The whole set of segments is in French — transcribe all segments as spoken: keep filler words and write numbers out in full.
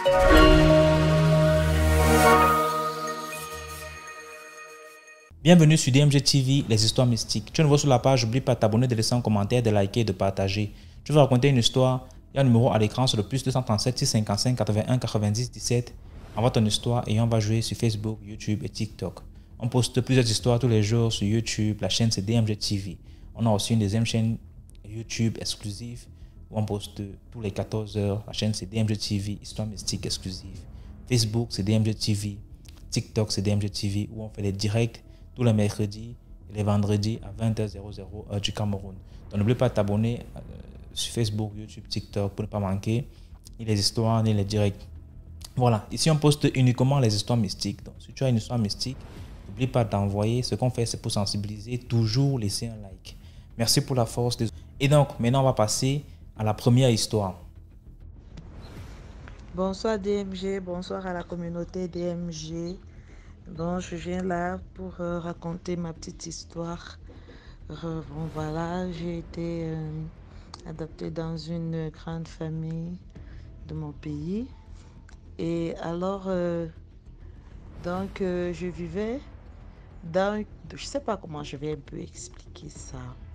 Bienvenue sur D M G T V, les histoires mystiques. Tu es nouveau sur la page, n'oublie pas de t'abonner, de laisser un commentaire, de liker et de partager. Tu veux raconter une histoire, il y a un numéro à l'écran sur le plus deux cent trente-sept six cent cinquante-cinq quatre-vingt-un quatre-vingt-dix dix-sept. Envoie ton histoire et on va jouer sur Facebook, YouTube et TikTok. On poste plusieurs histoires tous les jours sur YouTube, la chaîne c'est D M G T V. On a aussi une deuxième chaîne YouTube exclusive où on poste tous les quatorze heures. La chaîne c'est D M G T V, histoire mystique exclusive. Facebook c'est D M G T V, TikTok c'est D M G T V où on fait les directs tous les mercredis et les vendredis à vingt heures heure du Cameroun. Donc n'oublie pas de t'abonner euh, sur Facebook, YouTube, TikTok pour ne pas manquer ni les histoires ni les directs. Voilà, ici on poste uniquement les histoires mystiques. Donc si tu as une histoire mystique, n'oublie pas d'envoyer. Ce qu'on fait c'est pour sensibiliser, toujours laisser un like. Merci pour la force. Des... Et donc maintenant on va passer à la première histoire. Bonsoir D M G, bonsoir à la communauté D M G. Donc je viens là pour euh, raconter ma petite histoire. Euh, bon voilà, j'ai été euh, adoptée dans une grande famille de mon pays. Et alors, euh, donc euh, je vivais dans... Je sais pas comment je vais un peu expliquer ça.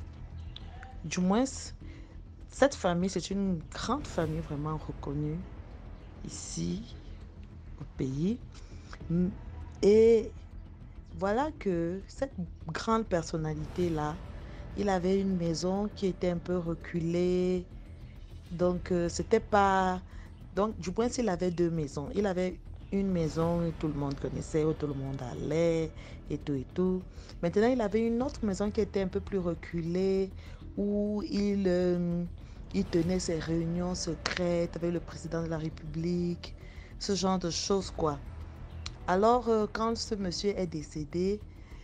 Du moins, cette famille, c'est une grande famille vraiment reconnue ici au pays. Et voilà que cette grande personnalité-là, il avait une maison qui était un peu reculée. Donc, euh, c'était pas... Donc, du moins, s'il avait deux maisons. Il avait une maison où tout le monde connaissait, où tout le monde allait, et tout, et tout. Maintenant, il avait une autre maison qui était un peu plus reculée, où il, euh, il tenait ses réunions secrètes avec le président de la République, ce genre de choses, quoi. Alors, euh, quand ce monsieur est décédé,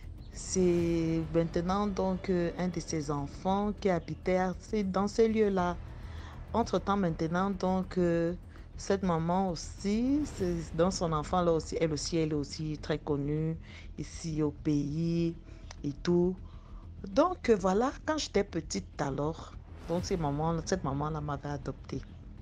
c'est maintenant donc euh, un de ses enfants qui habitait dans ces lieux-là. Entre-temps, maintenant, donc, euh, cette maman aussi, dans son enfant, là aussi, elle aussi, elle est aussi très connue ici au pays et tout. Donc, euh, voilà, quand j'étais petite alors, donc cette maman, cette maman-là m'avait adoptée.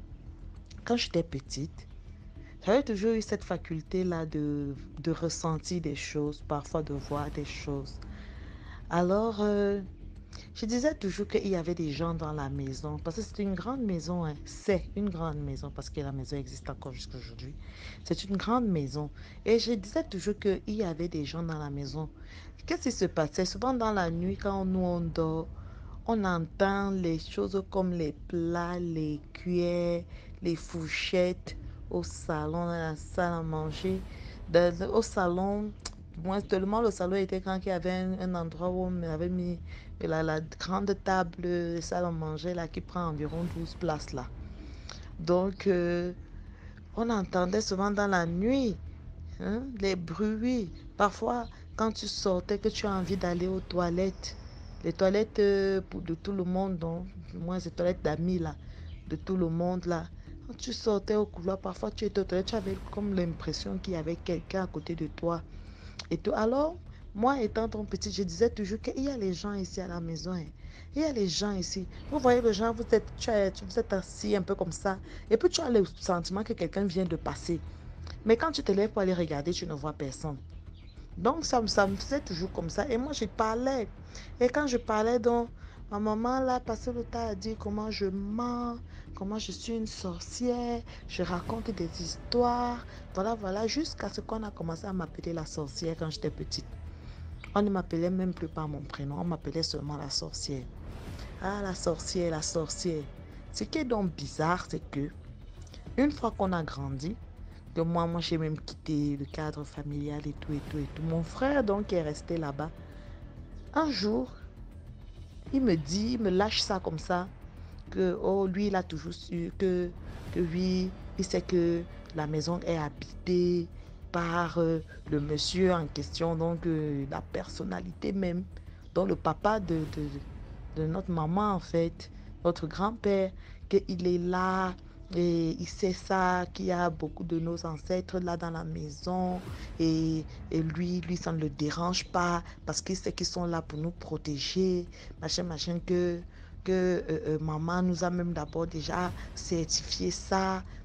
Quand j'étais petite, j'avais toujours eu cette faculté-là de, de ressentir des choses, parfois de voir des choses. Alors, euh, je disais toujours qu'il y avait des gens dans la maison, parce que c'est une grande maison, hein. C'est une grande maison, parce que la maison existe encore jusqu'à aujourd'hui. C'est une grande maison. Et je disais toujours qu'il y avait des gens dans la maison. Qu'est-ce qui se passait? Souvent dans la nuit, quand nous on dort, on entend les choses comme les plats, les cuillères, les fourchettes au salon, dans la salle à manger. De, de, au salon, moi, tellement le salon était grand qu'il y avait un, un endroit où on avait mis la, la grande table, la salle à manger là, qui prend environ douze places là. Donc, euh, on entendait souvent dans la nuit hein, les bruits. Parfois, quand tu sortais, que tu as envie d'aller aux toilettes, les toilettes euh, pour, de tout le monde, donc, moi, ces toilettes d'amis là, de tout le monde là. Quand tu sortais au couloir, parfois tu étais aux toilettes, tu avais comme l'impression qu'il y avait quelqu'un à côté de toi. Et tout. Alors, moi étant ton petit, je disais toujours qu'il y a les gens ici à la maison. Hein. Il y a les gens ici. Vous voyez les gens, vous êtes, tu êtes, vous êtes assis un peu comme ça. Et puis tu as le sentiment que quelqu'un vient de passer. Mais quand tu te lèves pour aller regarder, tu ne vois personne. Donc, ça, ça me faisait toujours comme ça. Et moi, je parlais. Et quand je parlais, donc, ma maman, là, passé le temps, a dit comment je mens, comment je suis une sorcière. Je raconte des histoires. Voilà, voilà. Jusqu'à ce qu'on a commencé à m'appeler la sorcière quand j'étais petite. On ne m'appelait même plus par mon prénom. On m'appelait seulement la sorcière. Ah, la sorcière, la sorcière. Ce qui est donc bizarre, c'est que, une fois qu'on a grandi, que moi, moi j'ai même quitté le cadre familial et tout, et tout, et tout. Mon frère, donc, qui est resté là-bas. Un jour, il me dit, il me lâche ça comme ça, que, oh, lui, il a toujours su que, que oui, il sait que la maison est habitée par euh, le monsieur en question, donc euh, la personnalité même, donc le papa de, de, de notre maman, en fait, notre grand-père, qu'il est là. Et il sait ça, qu'il y a beaucoup de nos ancêtres là dans la maison. Et, et lui, lui, ça ne le dérange pas parce qu'il sait qu'ils sont là pour nous protéger. Machin, machin, que, que euh, euh, maman nous a même d'abord déjà certifié ça.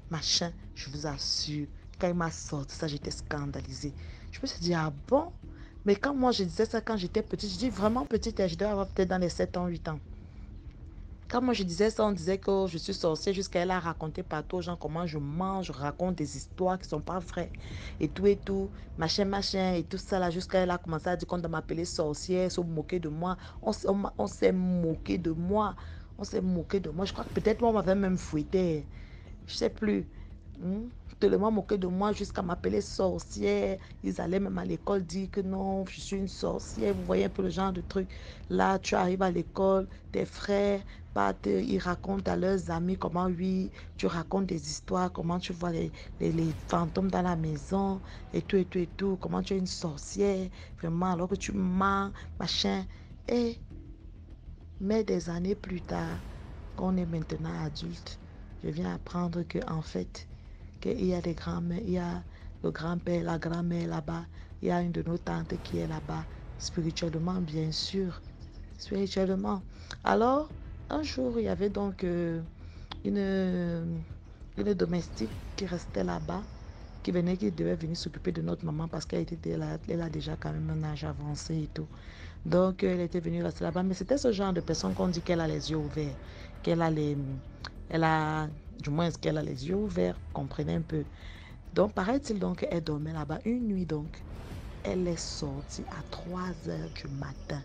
machin. Je vous assure, quand il m'a sorti ça, j'étais scandalisée. Je me suis dit, ah bon? Mais quand moi je disais ça quand j'étais petite, je dis vraiment petite, je devais avoir peut-être dans les sept ans, huit ans. Quand moi je disais ça, on disait que je suis sorcière jusqu'à elle a raconté partout aux gens comment je mange, je raconte des histoires qui sont pas vraies et tout et tout, machin, machin et tout ça là, jusqu'à elle a commencé à dire qu'on doit m'appeler sorcière, se moquer de moi. On, s- on, m'a- on s'est moqué de moi. On s'est moqué de moi. Je crois que peut-être moi, on m'avait même fouetté. Je sais plus. Hmm? Tellement moqué de moi jusqu'à m'appeler sorcière. Ils allaient même à l'école dire que non, je suis une sorcière. Vous voyez un peu le genre de truc. Là, tu arrives à l'école, tes frères, bah, te- ils racontent à leurs amis comment, oui, tu racontes des histoires, comment tu vois les, les, les fantômes dans la maison, et tout, et tout, et tout, comment tu es une sorcière, vraiment, alors que tu mens, machin. Et, mais des années plus tard, quand on est maintenant adulte, je viens apprendre que, en fait, qu'il y a des grands-mères, il y a le grand-père, la grand-mère là-bas, il y a une de nos tantes qui est là-bas, spirituellement, bien sûr, spirituellement. Alors, un jour, il y avait donc euh, une, une domestique qui restait là-bas, qui venait, qui devait venir s'occuper de notre maman parce qu'elle était, elle a, elle a déjà quand même un âge avancé et tout. Donc, euh, elle était venue rester là-bas. Mais c'était ce genre de personne qu'on dit qu'elle a les yeux ouverts, qu'elle a les, elle a, du moins, qu'elle a les yeux ouverts, comprenez un peu. Donc, paraît-il donc qu'elle dormait là-bas une nuit donc. Elle est sortie à trois heures du matin.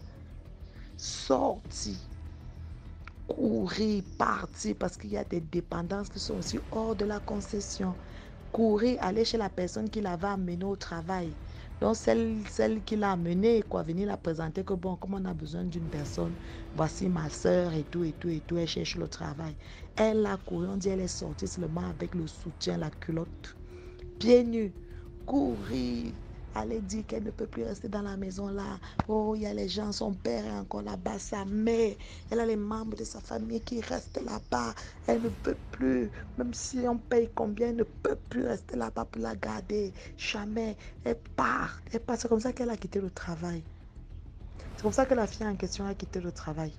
Sortie, courir, partir, parce qu'il y a des dépendances qui sont aussi hors de la concession. Courir, aller chez la personne qui l'avait amenée au travail. Donc, celle, celle qui l'a amenée, quoi, venir la présenter que bon, comme on a besoin d'une personne, voici ma soeur et tout, et tout, et tout, elle cherche le travail. Elle a couru, on dit elle est sortie seulement avec le soutien, la culotte, pieds nus, courir, aller dire qu'elle ne peut plus rester dans la maison là. Oh, il y a les gens, son père est encore là-bas, sa mère, elle a les membres de sa famille qui restent là-bas. Elle ne peut plus, même si on paye combien, elle ne peut plus rester là-bas pour la garder. Jamais. Elle part. Elle part. C'est comme ça qu'elle a quitté le travail. C'est comme ça que la fille en question a quitté le travail.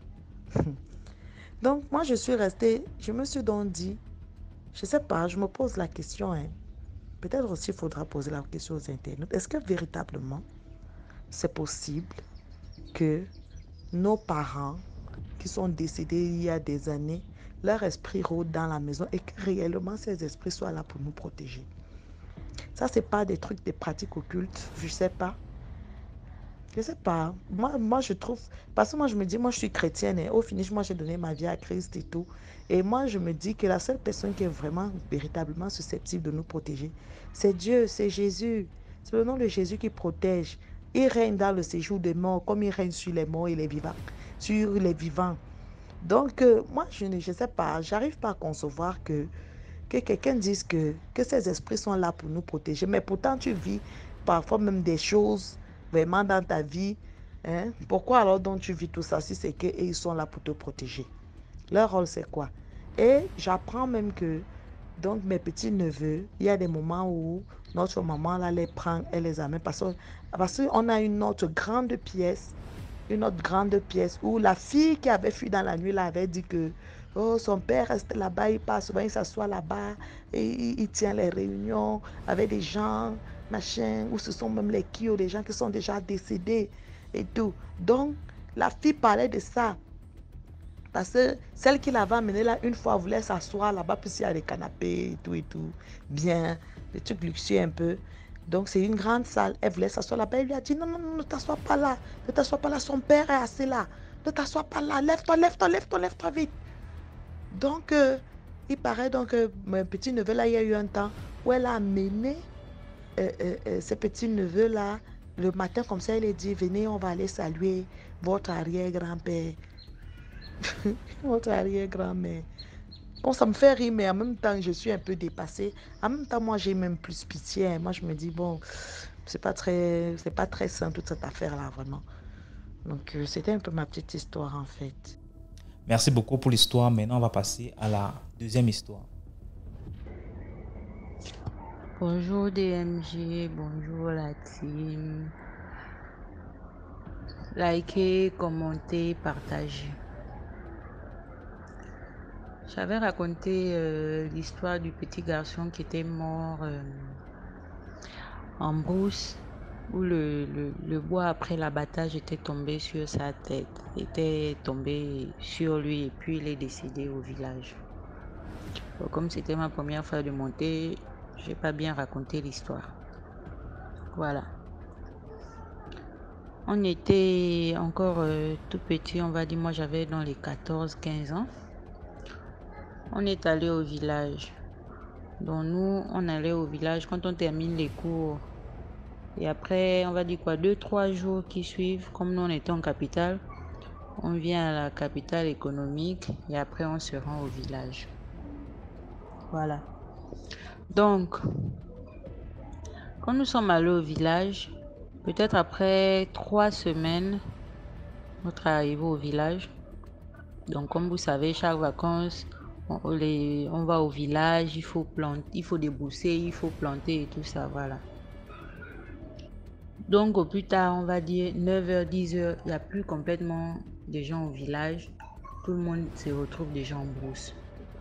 Donc, moi, je suis restée, je me suis donc dit, je ne sais pas, je me pose la question, hein. Peut-être aussi il faudra poser la question aux internautes. Est-ce que véritablement, c'est possible que nos parents qui sont décédés il y a des années, leur esprit rôde dans la maison et que réellement ces esprits soient là pour nous protéger? Ça, c'est pas des trucs, des pratiques occultes, je sais pas. Je sais pas. Moi, moi, je trouve. Parce que moi, je me dis, moi, je suis chrétienne et au finish, moi, j'ai donné ma vie à Christ et tout. Et moi, je me dis que la seule personne qui est vraiment, véritablement susceptible de nous protéger, c'est Dieu, c'est Jésus. C'est le nom de Jésus qui protège. Il règne dans le séjour des morts comme il règne sur les morts et les vivants. Sur les vivants. Donc, euh, moi, je ne je sais pas. J'arrive pas à concevoir que, que quelqu'un dise que, que ces esprits sont là pour nous protéger. Mais pourtant, tu vis parfois même des choses vraiment dans ta vie. Hein? Pourquoi alors donc tu vis tout ça si c'est qu'ils sont là pour te protéger? Leur rôle, c'est quoi? Et j'apprends même que, donc, mes petits-neveux, il y a des moments où notre maman là, les prend, elle les amène parce, que- parce qu'on a une autre grande pièce, une autre grande pièce où la fille qui avait fui dans la nuit là avait dit que oh, son père reste là-bas, il passe souvent, il s'assoit là-bas et il, il tient les réunions avec des gens, machin, où ce sont même les kio, des gens qui sont déjà décédés et tout. Donc, la fille parlait de ça. Parce que celle qui l'avait amenée là, une fois, voulait s'asseoir là-bas, puis il y a des canapés et tout et tout. Bien, des trucs luxueux un peu. Donc, c'est une grande salle. Elle voulait s'asseoir là-bas. Elle lui a dit, non, non, non, ne t'assois pas là. Ne t'assois pas là. Son père est assis là. Ne t'assois pas là. Lève-toi, lève-toi, lève-toi, lève-toi vite. Donc, euh, il paraît donc que mon petit-neveu là, il y a eu un temps où elle a amené euh, euh, euh, ses petits-neveux là. Le matin, comme ça, elle a dit, venez, on va aller saluer votre arrière-grand-père. Votre arrière-grand-mère. Bon, ça me fait rire, mais en même temps, je suis un peu dépassée. En même temps, moi, j'ai même plus pitié, hein. Moi, je me dis, bon, c'est pas très, c'est pas très sain, toute cette affaire-là, vraiment. Donc, euh, c'était un peu ma petite histoire, en fait. Merci beaucoup pour l'histoire. Maintenant, on va passer à la deuxième histoire. Bonjour D M G, bonjour la team. Likez, commentez, partagez. J'avais raconté euh, l'histoire du petit garçon qui était mort euh, en brousse, où le, le, le bois après l'abattage était tombé sur sa tête, était tombé sur lui et puis il est décédé au village. Donc, comme c'était ma première fois de monter, j'ai pas bien raconté l'histoire. Voilà. On était encore euh, tout petit, on va dire, moi j'avais dans les quatorze quinze ans. On est allé au village. Donc nous, on allait au village quand on termine les cours. Et après, on va dire quoi, deux, trois jours qui suivent, comme nous on était en capitale, on vient à la capitale économique et après on se rend au village. Voilà. Donc, quand nous sommes allés au village, peut-être après trois semaines, notre arrivée au village. Donc, comme vous savez, chaque vacances, on, les, on va au village, il faut planter, il faut débousser, il faut planter et tout ça, voilà. Donc, au plus tard, on va dire neuf heures, dix heures, il n'y a plus complètement de gens au village. Tout le monde se retrouve déjà en brousse.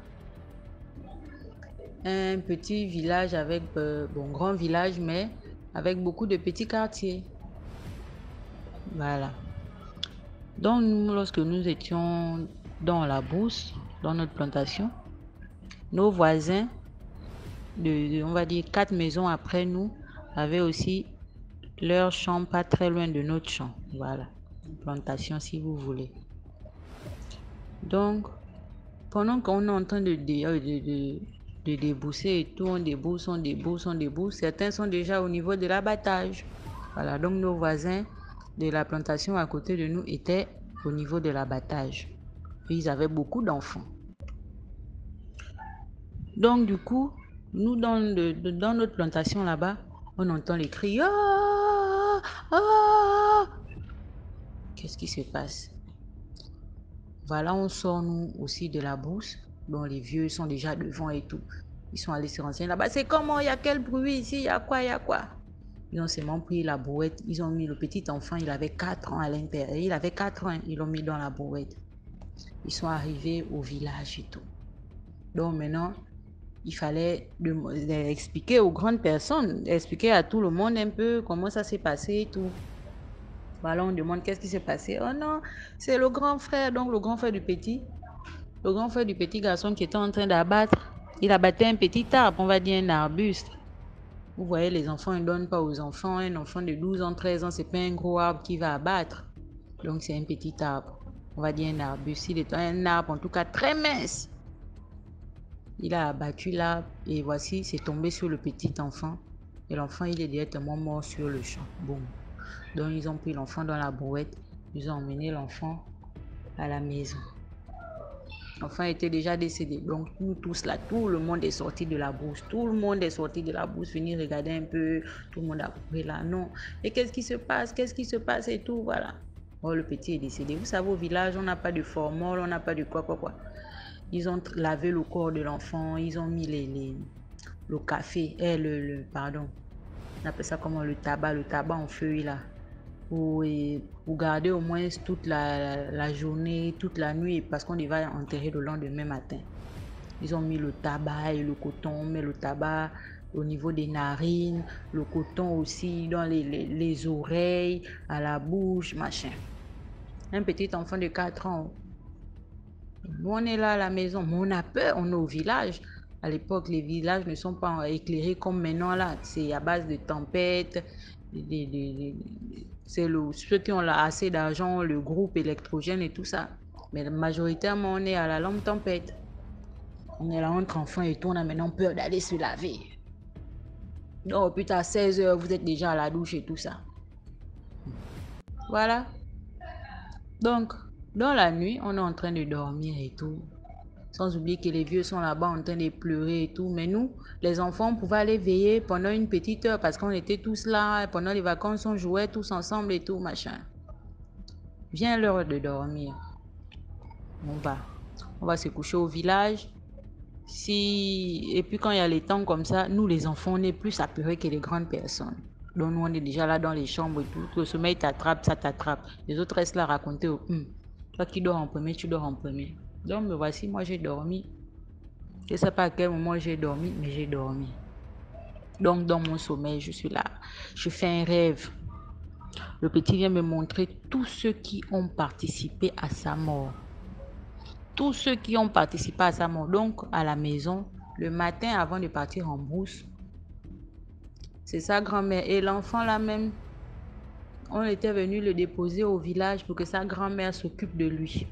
Un petit village avec, euh, bon, grand village, mais avec beaucoup de petits quartiers. Voilà. Donc, nous, lorsque nous étions dans la brousse, dans notre plantation, nos voisins, de, de, on va dire quatre maisons après nous, avaient aussi leur champ pas très loin de notre champ. Voilà, plantation si vous voulez. Donc, pendant qu'on est en train de, de, de, de, de débousser et tout, on débousse, on débousse, on débousse. Certains sont déjà au niveau de l'abattage. Voilà, donc nos voisins de la plantation à côté de nous étaient au niveau de l'abattage. Ils avaient beaucoup d'enfants. Donc, du coup, nous, dans, le, dans notre plantation là-bas, on entend les cris. Ah, ah. Qu'est-ce qui se passe? Voilà, on sort nous aussi de la brousse. Bon, les vieux sont déjà devant et tout. Ils sont allés se renseigner là-bas. C'est comment? Il y a quel bruit ici? Il y a quoi? Il y a quoi? Ils ont seulement pris la brouette. Ils ont mis le petit enfant. Il avait quatre ans à l'intérieur. Il avait quatre ans. Ils l'ont mis dans la brouette. Ils sont arrivés au village et tout. Donc maintenant, il fallait de, de, expliquer aux grandes personnes, expliquer à tout le monde un peu comment ça s'est passé et tout. Voilà, on demande qu'est-ce qui s'est passé. Oh non, c'est le grand frère, donc le grand frère du petit, le grand frère du petit garçon qui était en train d'abattre. Il abattait un petit arbre, on va dire un arbuste. Vous voyez, les enfants ne donnent pas aux enfants. Un enfant de douze ans, treize ans, c'est pas un gros arbre qui va abattre. Donc c'est un petit arbre. On va dire un arbuste. Il est un arbre en tout cas très mince. Il a abattu l'arbre et voici, c'est tombé sur le petit enfant. Et l'enfant, il est directement mort sur le champ. Boum. Donc, ils ont pris l'enfant dans la brouette. Ils ont emmené l'enfant à la maison. L'enfant était déjà décédé. Donc, nous tous là, tout le monde est sorti de la brousse. Tout le monde est sorti de la brousse, venir regarder un peu. Tout le monde a couru là. Non. Et qu'est-ce qui se passe? Qu'est-ce qui se passe et tout? Voilà. Oh, le petit est décédé. Vous savez, au village, on n'a pas de formol, on n'a pas de quoi, quoi, quoi. Ils ont lavé le corps de l'enfant, ils ont mis les, les, le café, eh, le, le, pardon, on appelle ça comment, le tabac, le tabac en feuille là, pour, et, pour garder au moins toute la, la journée, toute la nuit, parce qu'on va enterrer le lendemain matin. Ils ont mis le tabac et le coton, on met le tabac au niveau des narines, le coton aussi dans les, les, les oreilles, à la bouche, machin. Un petit enfant de quatre ans. Nous, on est là à la maison, mais on a peur, on est au village. À l'époque, les villages ne sont pas éclairés comme maintenant là. C'est à base de tempêtes. C'est ceux qui ont assez d'argent, le groupe électrogène et tout ça. Mais majoritairement, on est à la longue tempête. On est là entre enfants et tout, on a maintenant peur d'aller se laver. Donc, plus tard, seize heures, vous êtes déjà à la douche et tout ça. Voilà. Donc, dans la nuit, on est en train de dormir et tout. Sans oublier que les vieux sont là-bas en train de pleurer et tout. Mais nous, les enfants, on pouvait aller veiller pendant une petite heure parce qu'on était tous là. Pendant les vacances, on jouait tous ensemble et tout, machin. Vient l'heure de dormir. On va. On va se coucher au village. Si... Et puis quand il y a les temps comme ça, nous, les enfants, on est plus apeurés que les grandes personnes. Donc nous, on est déjà là dans les chambres et tout. Le sommeil t'attrape, ça t'attrape. Les autres restent là à raconter. Oh, hum. Toi qui dors en premier, tu dors en premier. Donc me voici, moi j'ai dormi. Je ne sais pas à quel moment j'ai dormi, mais j'ai dormi. Donc, dans mon sommeil, je suis là. Je fais un rêve. Le petit vient me montrer tous ceux qui ont participé à sa mort. Tous ceux qui ont participé à sa mort. Donc, à la maison, le matin avant de partir en brousse, c'est sa grand-mère. Et l'enfant là même, on était venu le déposer au village pour que sa grand-mère s'occupe de lui.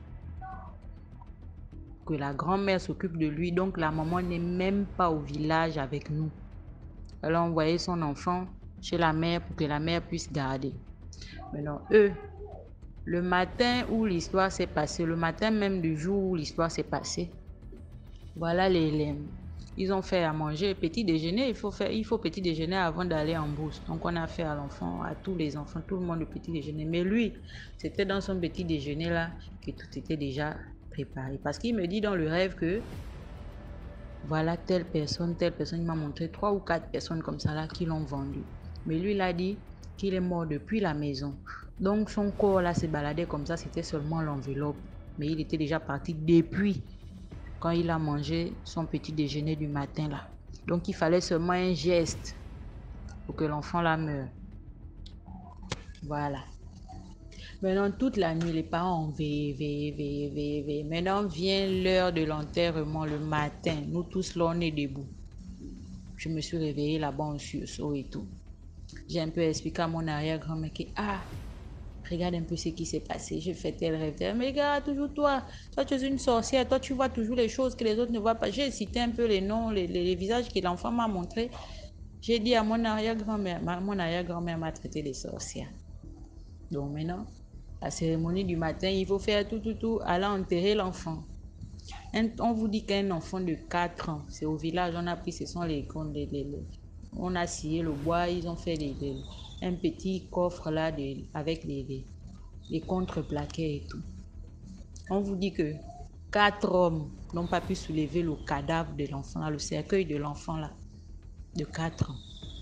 Que la grand-mère s'occupe de lui. Donc, la maman n'est même pas au village avec nous. Elle a envoyé son enfant chez la mère pour que la mère puisse garder. Maintenant, eux, le matin où l'histoire s'est passée, le matin même du jour où l'histoire s'est passée, voilà les, les ils ont fait à manger petit déjeuner. Il faut faire, il faut petit déjeuner avant d'aller en bourse. Donc on a fait à l'enfant, à tous les enfants, tout le monde le petit déjeuner. Mais lui, c'était dans son petit déjeuner là que tout était déjà préparé. Parce qu'il me dit dans le rêve que voilà telle personne, telle personne, il m'a montré trois ou quatre personnes comme ça là qui l'ont vendu. Mais lui, il a dit qu'il est mort depuis la maison. Donc son corps là se baladait comme ça, c'était seulement l'enveloppe. Mais il était déjà parti depuis quand il a mangé son petit déjeuner du matin là. Donc il fallait seulement un geste pour que l'enfant là meure. Voilà. Maintenant, toute la nuit, les parents ont veillé, veillé, veillé, veillé, veillé. Maintenant vient l'heure de l'enterrement le matin. Nous tous là, on est debout. Je me suis réveillée là-bas en sursaut et tout. J'ai un peu expliqué à mon arrière-grand-mère que, ah, regarde un peu ce qui s'est passé. Je fais tel rêve. Mais regarde, toujours toi. Toi, tu es une sorcière. Toi, tu vois toujours les choses que les autres ne voient pas. J'ai cité un peu les noms, les, les, les visages que l'enfant m'a montré. J'ai dit à mon arrière-grand-mère, mon arrière-grand-mère m'a traité de sorcière. Donc maintenant, la cérémonie du matin, il faut faire tout, tout, tout, aller enterrer l'enfant. On vous dit qu'un enfant de quatre ans, c'est au village, on a pris, ce sont les, les, les, les on a scié le bois, ils ont fait les, les, un petit coffre là de, avec les, les, les contreplaquets et tout. On vous dit que quatre hommes n'ont pas pu soulever le cadavre de l'enfant, le cercueil de l'enfant là, de quatre ans.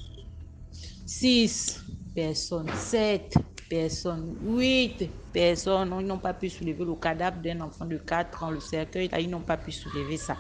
Six personnes, sept personnes, huit personnes, ils n'ont pas pu soulever le cadavre d'un enfant de quatre ans, le cercueil là, ils n'ont pas pu soulever ça.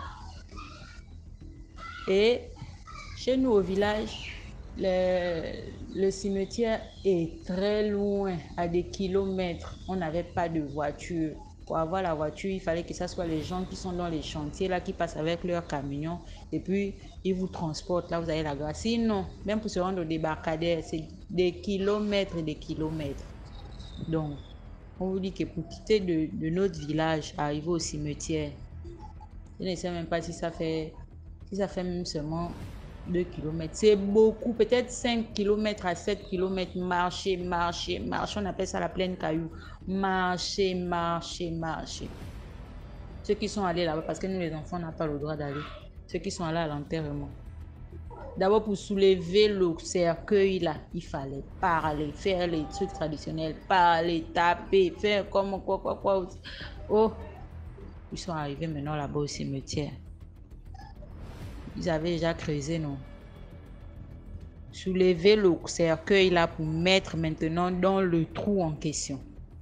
Et chez nous au village, le, le cimetière est très loin, à des kilomètres. On n'avait pas de voiture. Pour avoir la voiture, il fallait que ce soit les gens qui sont dans les chantiers, là, qui passent avec leur camion, et puis ils vous transportent, là, vous avez la grâce. Sinon, même pour se rendre au débarcadère, c'est des kilomètres et des kilomètres. Donc, on vous dit que pour quitter de, de notre village, arriver au cimetière, je ne sais même pas si ça fait, si ça fait même seulement deux kilomètres. C'est beaucoup, peut-être cinq kilomètres à sept kilomètres. Marcher, marcher, marcher. On appelle ça la plaine caillou. Marcher, marcher, marcher. Ceux qui sont allés là-bas, parce que nous les enfants, n'ont pas le droit d'aller. Ceux qui sont allés à l'enterrement. D'abord, pour soulever le cercueil là, il fallait parler, faire les trucs traditionnels, parler, taper, faire comme quoi, quoi, quoi. Oh, ils sont arrivés maintenant là-bas au cimetière. Ils avaient déjà creusé, non? Soulever le cercueil là pour mettre maintenant dans le trou en question.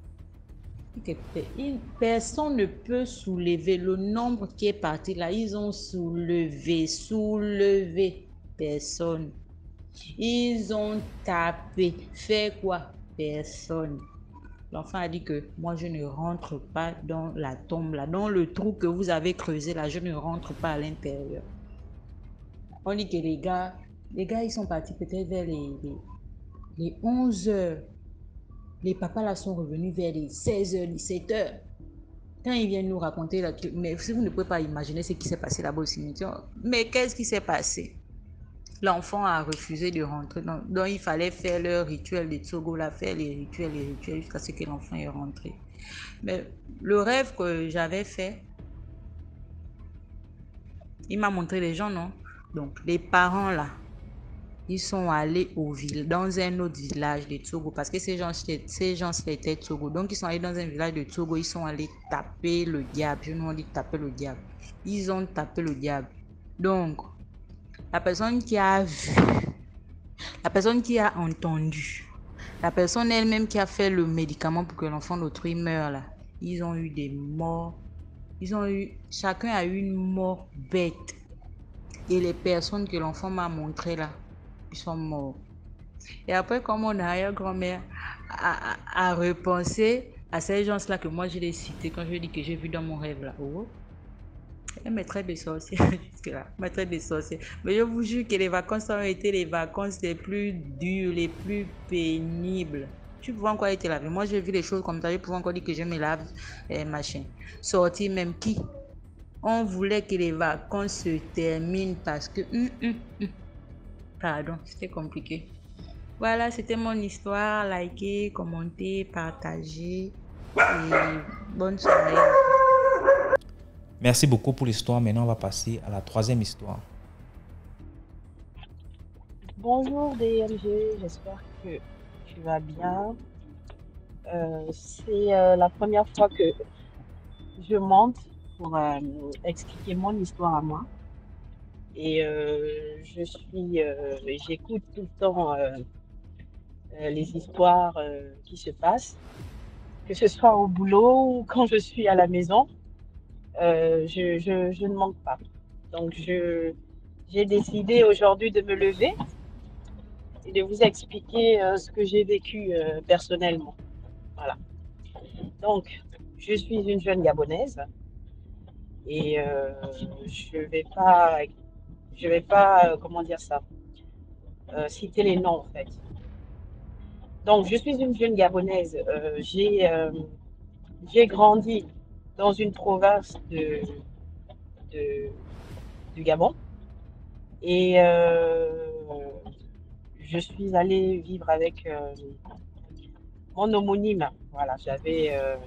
Personne ne peut soulever le nombre qui est parti là. Ils ont soulevé, soulevé. Personne. Ils ont tapé. Fait quoi? Personne. L'enfant a dit que moi je ne rentre pas dans la tombe là, dans le trou que vous avez creusé là, je ne rentre pas à l'intérieur. On dit que les gars, les gars ils sont partis peut-être vers les, les, les onze heures. Les papas là sont revenus vers les seize heures, dix-sept heures. Quand ils viennent nous raconter là, mais si vous ne pouvez pas imaginer ce qui s'est passé là-bas au cimetière, mais qu'est-ce qui s'est passé? L'enfant a refusé de rentrer, donc, donc il fallait faire leur rituel de Tsogo là, faire les rituels, les rituels jusqu'à ce que l'enfant est rentré. Mais le rêve que j'avais fait, il m'a montré les gens, non? Donc les parents là, ils sont allés au village, dans un autre village de Tsogo, parce que ces gens, ces gens étaient Tsogo. Donc ils sont allés dans un village de Tsogo, ils sont allés taper le diable. Je nous dis taper le diable. Ils ont tapé le diable. Donc la personne qui a vu, la personne qui a entendu, la personne elle-même qui a fait le médicament pour que l'enfant d'autrui meure là, ils ont eu des morts. Ils ont eu, chacun a eu une mort bête. Et les personnes que l'enfant m'a montrées là, ils sont morts. Et après, comme mon arrière-grand-mère a, a, a repensé à ces gens-là que moi je les cités quand je dis que j'ai vu dans mon rêve là. Oh, elle me traite de sorcière jusque-là. Elle me traite de sorcière. Mais je vous jure que les vacances ont été les vacances les plus dures, les plus pénibles. Tu pouvais encore être lavé. Moi, j'ai vu les choses comme ça. Je pouvais encore dire que je me lave, et machin. Sortir même qui? On voulait que les vacances se terminent parce que... Hum, hum, hum. Pardon, c'était compliqué. Voilà, c'était mon histoire. Likez, commentez, partagez. Et bonne soirée. Merci beaucoup pour l'histoire. Maintenant, on va passer à la troisième histoire. Bonjour D M G, j'espère que tu vas bien. Euh, c'est euh, la première fois que je monte pour euh, expliquer mon histoire à moi. Et euh, je suis, euh, j'écoute tout le temps euh, euh, les histoires euh, qui se passent, que ce soit au boulot ou quand je suis à la maison. Euh, je, je, je ne manque pas. Donc, je, j'ai décidé aujourd'hui de me lever et de vous expliquer euh, ce que j'ai vécu euh, personnellement. Voilà. Donc, je suis une jeune Gabonaise et euh, je vais pas, je vais pas, euh, comment dire ça, euh, citer les noms en fait. Donc, je suis une jeune Gabonaise. Euh, j'ai, euh, j'ai grandi dans une province de, de du Gabon et euh, je suis allée vivre avec euh, mon homonyme. Voilà, j'avais, euh,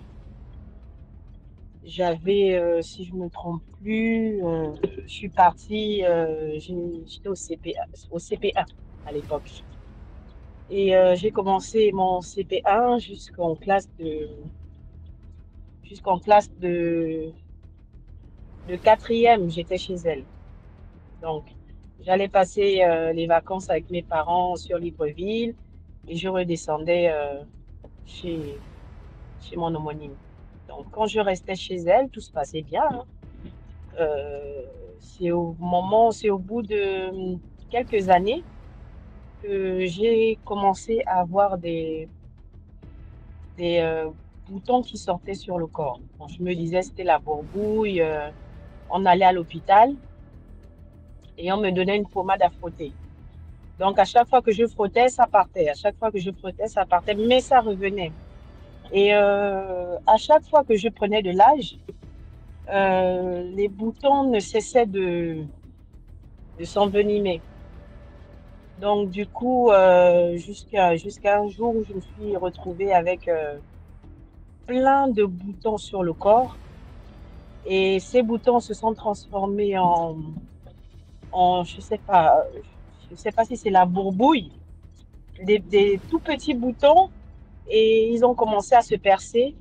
j'avais, euh, si je me trompe plus, euh, je suis partie, euh, j'ai- j'étais au C P un, au C P un à l'époque. Et euh, j'ai commencé mon C P un jusqu'en classe de, jusqu'en classe de, de quatrième, j'étais chez elle. Donc, j'allais passer euh, les vacances avec mes parents sur Libreville et je redescendais euh, chez, chez mon homonyme. Donc, quand je restais chez elle, tout se passait bien, hein. Euh, c'est au moment, c'est au bout de quelques années que j'ai commencé à avoir des, des euh, boutons qui sortaient sur le corps. Bon, je me disais c'était la borbouille. Euh, on allait à l'hôpital et on me donnait une pommade à frotter. Donc, à chaque fois que je frottais, ça partait. À chaque fois que je frottais, ça partait, mais ça revenait. Et euh, à chaque fois que je prenais de l'âge, euh, les boutons ne cessaient de, de s'envenimer. Donc, du coup, euh, jusqu'à jusqu'à un jour où je me suis retrouvée avec euh, plein de boutons sur le corps. Et ces boutons se sont transformés en, en je sais pas, je sais pas si c'est la bourbouille, des, des tout petits boutons. Et ils ont commencé à se percer,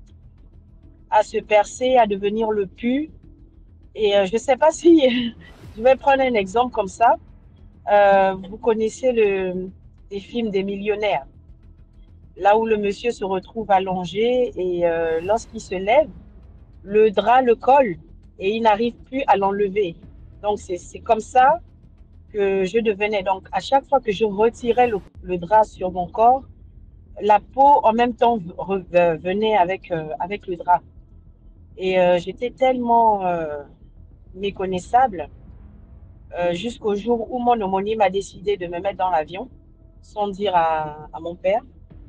à se percer, à devenir le pu. Et euh, je ne sais pas si, je vais prendre un exemple comme ça. Euh, vous connaissez le, les films des millionnaires, là où le monsieur se retrouve allongé et euh, lorsqu'il se lève, le drap le colle et il n'arrive plus à l'enlever. Donc c'est comme ça que je devenais. Donc à chaque fois que je retirais le, le drap sur mon corps, la peau en même temps venait avec, euh, avec le drap. Et euh, j'étais tellement euh, méconnaissable euh, jusqu'au jour où mon homonyme a décidé de me mettre dans l'avion sans dire à, à mon père.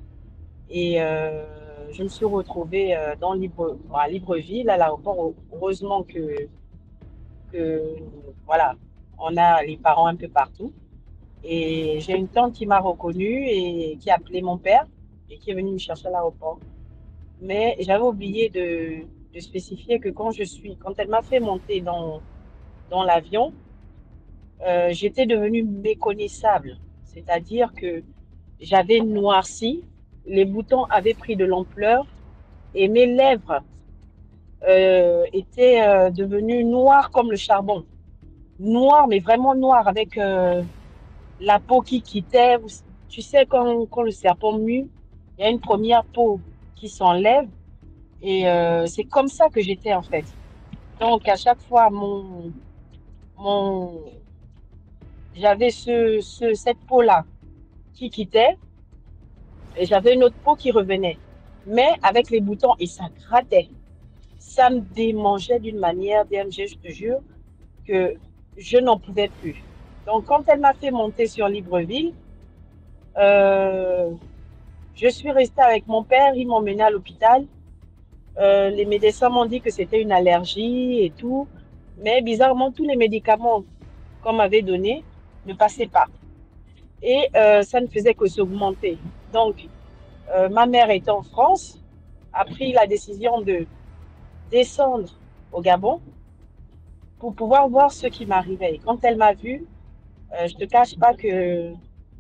Et euh, je me suis retrouvée euh, dans Libre, à Libreville, à l'aéroport. Heureusement que, que, voilà, on a les parents un peu partout. Et j'ai une tante qui m'a reconnue et qui a appelé mon père et qui est venue me chercher à l'aéroport. Mais j'avais oublié de, de spécifier que quand je suis, quand elle m'a fait monter dans, dans l'avion, euh, j'étais devenue méconnaissable. C'est-à-dire que j'avais noirci, les boutons avaient pris de l'ampleur et mes lèvres euh, étaient euh, devenues noires comme le charbon. Noires, mais vraiment noires, avec euh, la peau qui quittait. Tu sais, quand, quand le serpent mue, il y a une première peau qui s'enlève. Et euh, c'est comme ça que j'étais en fait. Donc à chaque fois, mon, mon, j'avais ce, ce, cette peau-là qui quittait et j'avais une autre peau qui revenait. Mais avec les boutons, et ça grattait. Ça me démangeait d'une manière, D M G, je te jure, que je n'en pouvais plus. Donc, quand elle m'a fait monter sur Libreville, euh, je suis restée avec mon père, ils m'ont emmenée à l'hôpital. Euh, les médecins m'ont dit que c'était une allergie et tout. Mais bizarrement, tous les médicaments qu'on m'avait donnés ne passaient pas. Et euh, ça ne faisait que s'augmenter. Donc, euh, ma mère était en France, a pris la décision de descendre au Gabon pour pouvoir voir ce qui m'arrivait. Et quand elle m'a vue, euh, je ne te cache pas que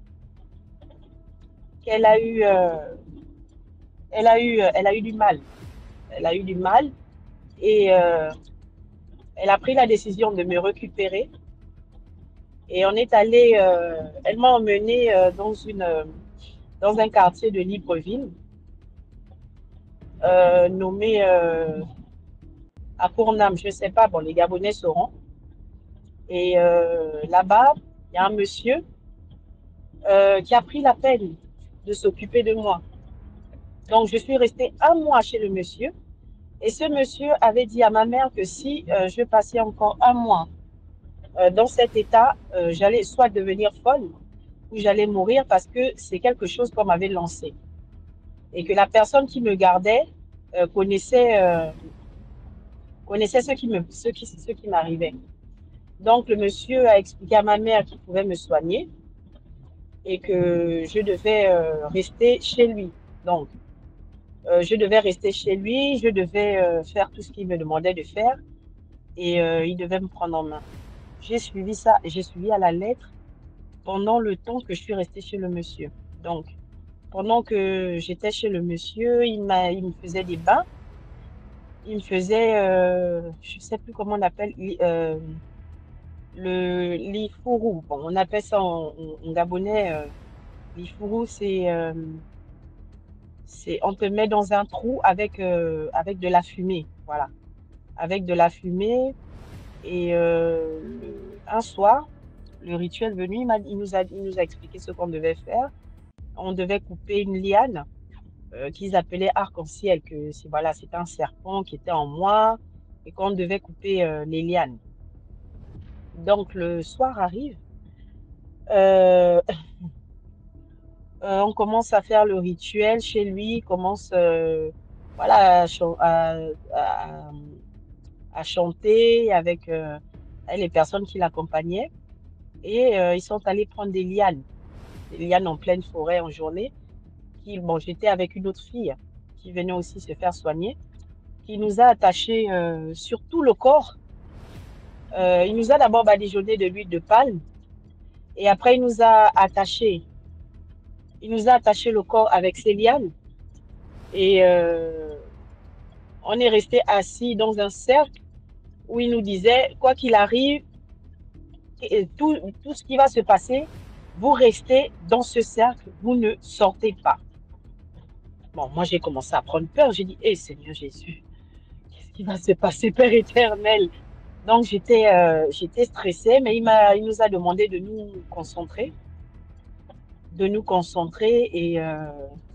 qu'elle a eu, euh, elle a eu, elle a eu du mal. Elle a eu du mal et euh, elle a pris la décision de me récupérer. Et on est allé, euh, elle m'a emmené euh, dans une, euh, dans un quartier de Libreville, euh, nommé euh, à Cournam, je ne sais pas, bon, les Gabonais sauront. Et euh, là-bas, il y a un monsieur euh, qui a pris la peine de s'occuper de moi. Donc, je suis restée un mois chez le monsieur. Et ce monsieur avait dit à ma mère que si euh, je passais encore un mois euh, dans cet état, euh, j'allais soit devenir folle ou j'allais mourir parce que c'est quelque chose qu'on m'avait lancé. Et que la personne qui me gardait euh, connaissait, euh, connaissait ce qui me, ce qui, ce qui m'arrivait. Donc, le monsieur a expliqué à ma mère qu'il pouvait me soigner et que je devais euh, rester chez lui. Donc, euh, je devais rester chez lui, je devais euh, faire tout ce qu'il me demandait de faire et euh, il devait me prendre en main. J'ai suivi ça, j'ai suivi à la lettre pendant le temps que je suis restée chez le monsieur. Donc, pendant que j'étais chez le monsieur, il, m'a, il me faisait des bains, il me faisait, euh, je ne sais plus comment on appelle, euh, le l'ifuru. Bon, on appelle ça en, en, en gabonais, euh, l'ifuru, c'est, euh, c'est, on te met dans un trou avec, euh, avec de la fumée, voilà, avec de la fumée. Et euh, le- un soir, le rituel venu, il, m'a- il nous a, il nous a expliqué ce qu'on devait faire. On devait couper une liane euh, qu'ils appelaient arc-en-ciel, que c'est voilà, c'était un serpent qui était en moi et qu'on devait couper euh, les lianes. Donc le soir arrive, euh, euh, on commence à faire le rituel chez lui, commence euh, voilà, à, chan- à- à- à chanter avec euh, les personnes qui l'accompagnaient. Et euh, ils sont allés prendre des lianes, des lianes en pleine forêt en journée. Qui, bon, j'étais avec une autre fille qui venait aussi se faire soigner, qui nous a attachés euh, sur tout le corps. Euh, il nous a d'abord badigeonné de l'huile de palme et après il nous a attachés. Il nous a attaché le corps avec ces lianes et euh, on est resté assis dans un cercle où il nous disait, quoi qu'il arrive, et tout, tout ce qui va se passer, vous restez dans ce cercle, vous ne sortez pas. Bon, moi j'ai commencé à prendre peur, j'ai dit, hé Seigneur Jésus, qu'est-ce qui va se passer, Père éternel? Donc j'étais euh, j'étais stressée, mais il m'a, il nous a demandé de nous concentrer, de nous concentrer et euh,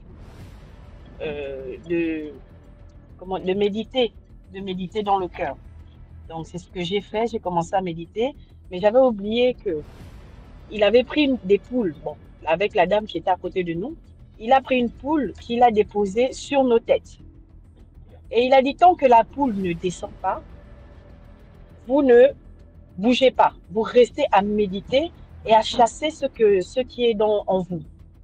euh, de, comment, de méditer, de méditer dans le cœur. Donc c'est ce que j'ai fait, j'ai commencé à méditer, mais j'avais oublié que il avait pris une, des poules, bon, avec la dame qui était à côté de nous, il a pris une poule qu'il a déposée sur nos têtes. Et il a dit, tant que la poule ne descend pas, vous ne bougez pas, vous restez à méditer et à chasser ce, que, ce qui est dans, en vous.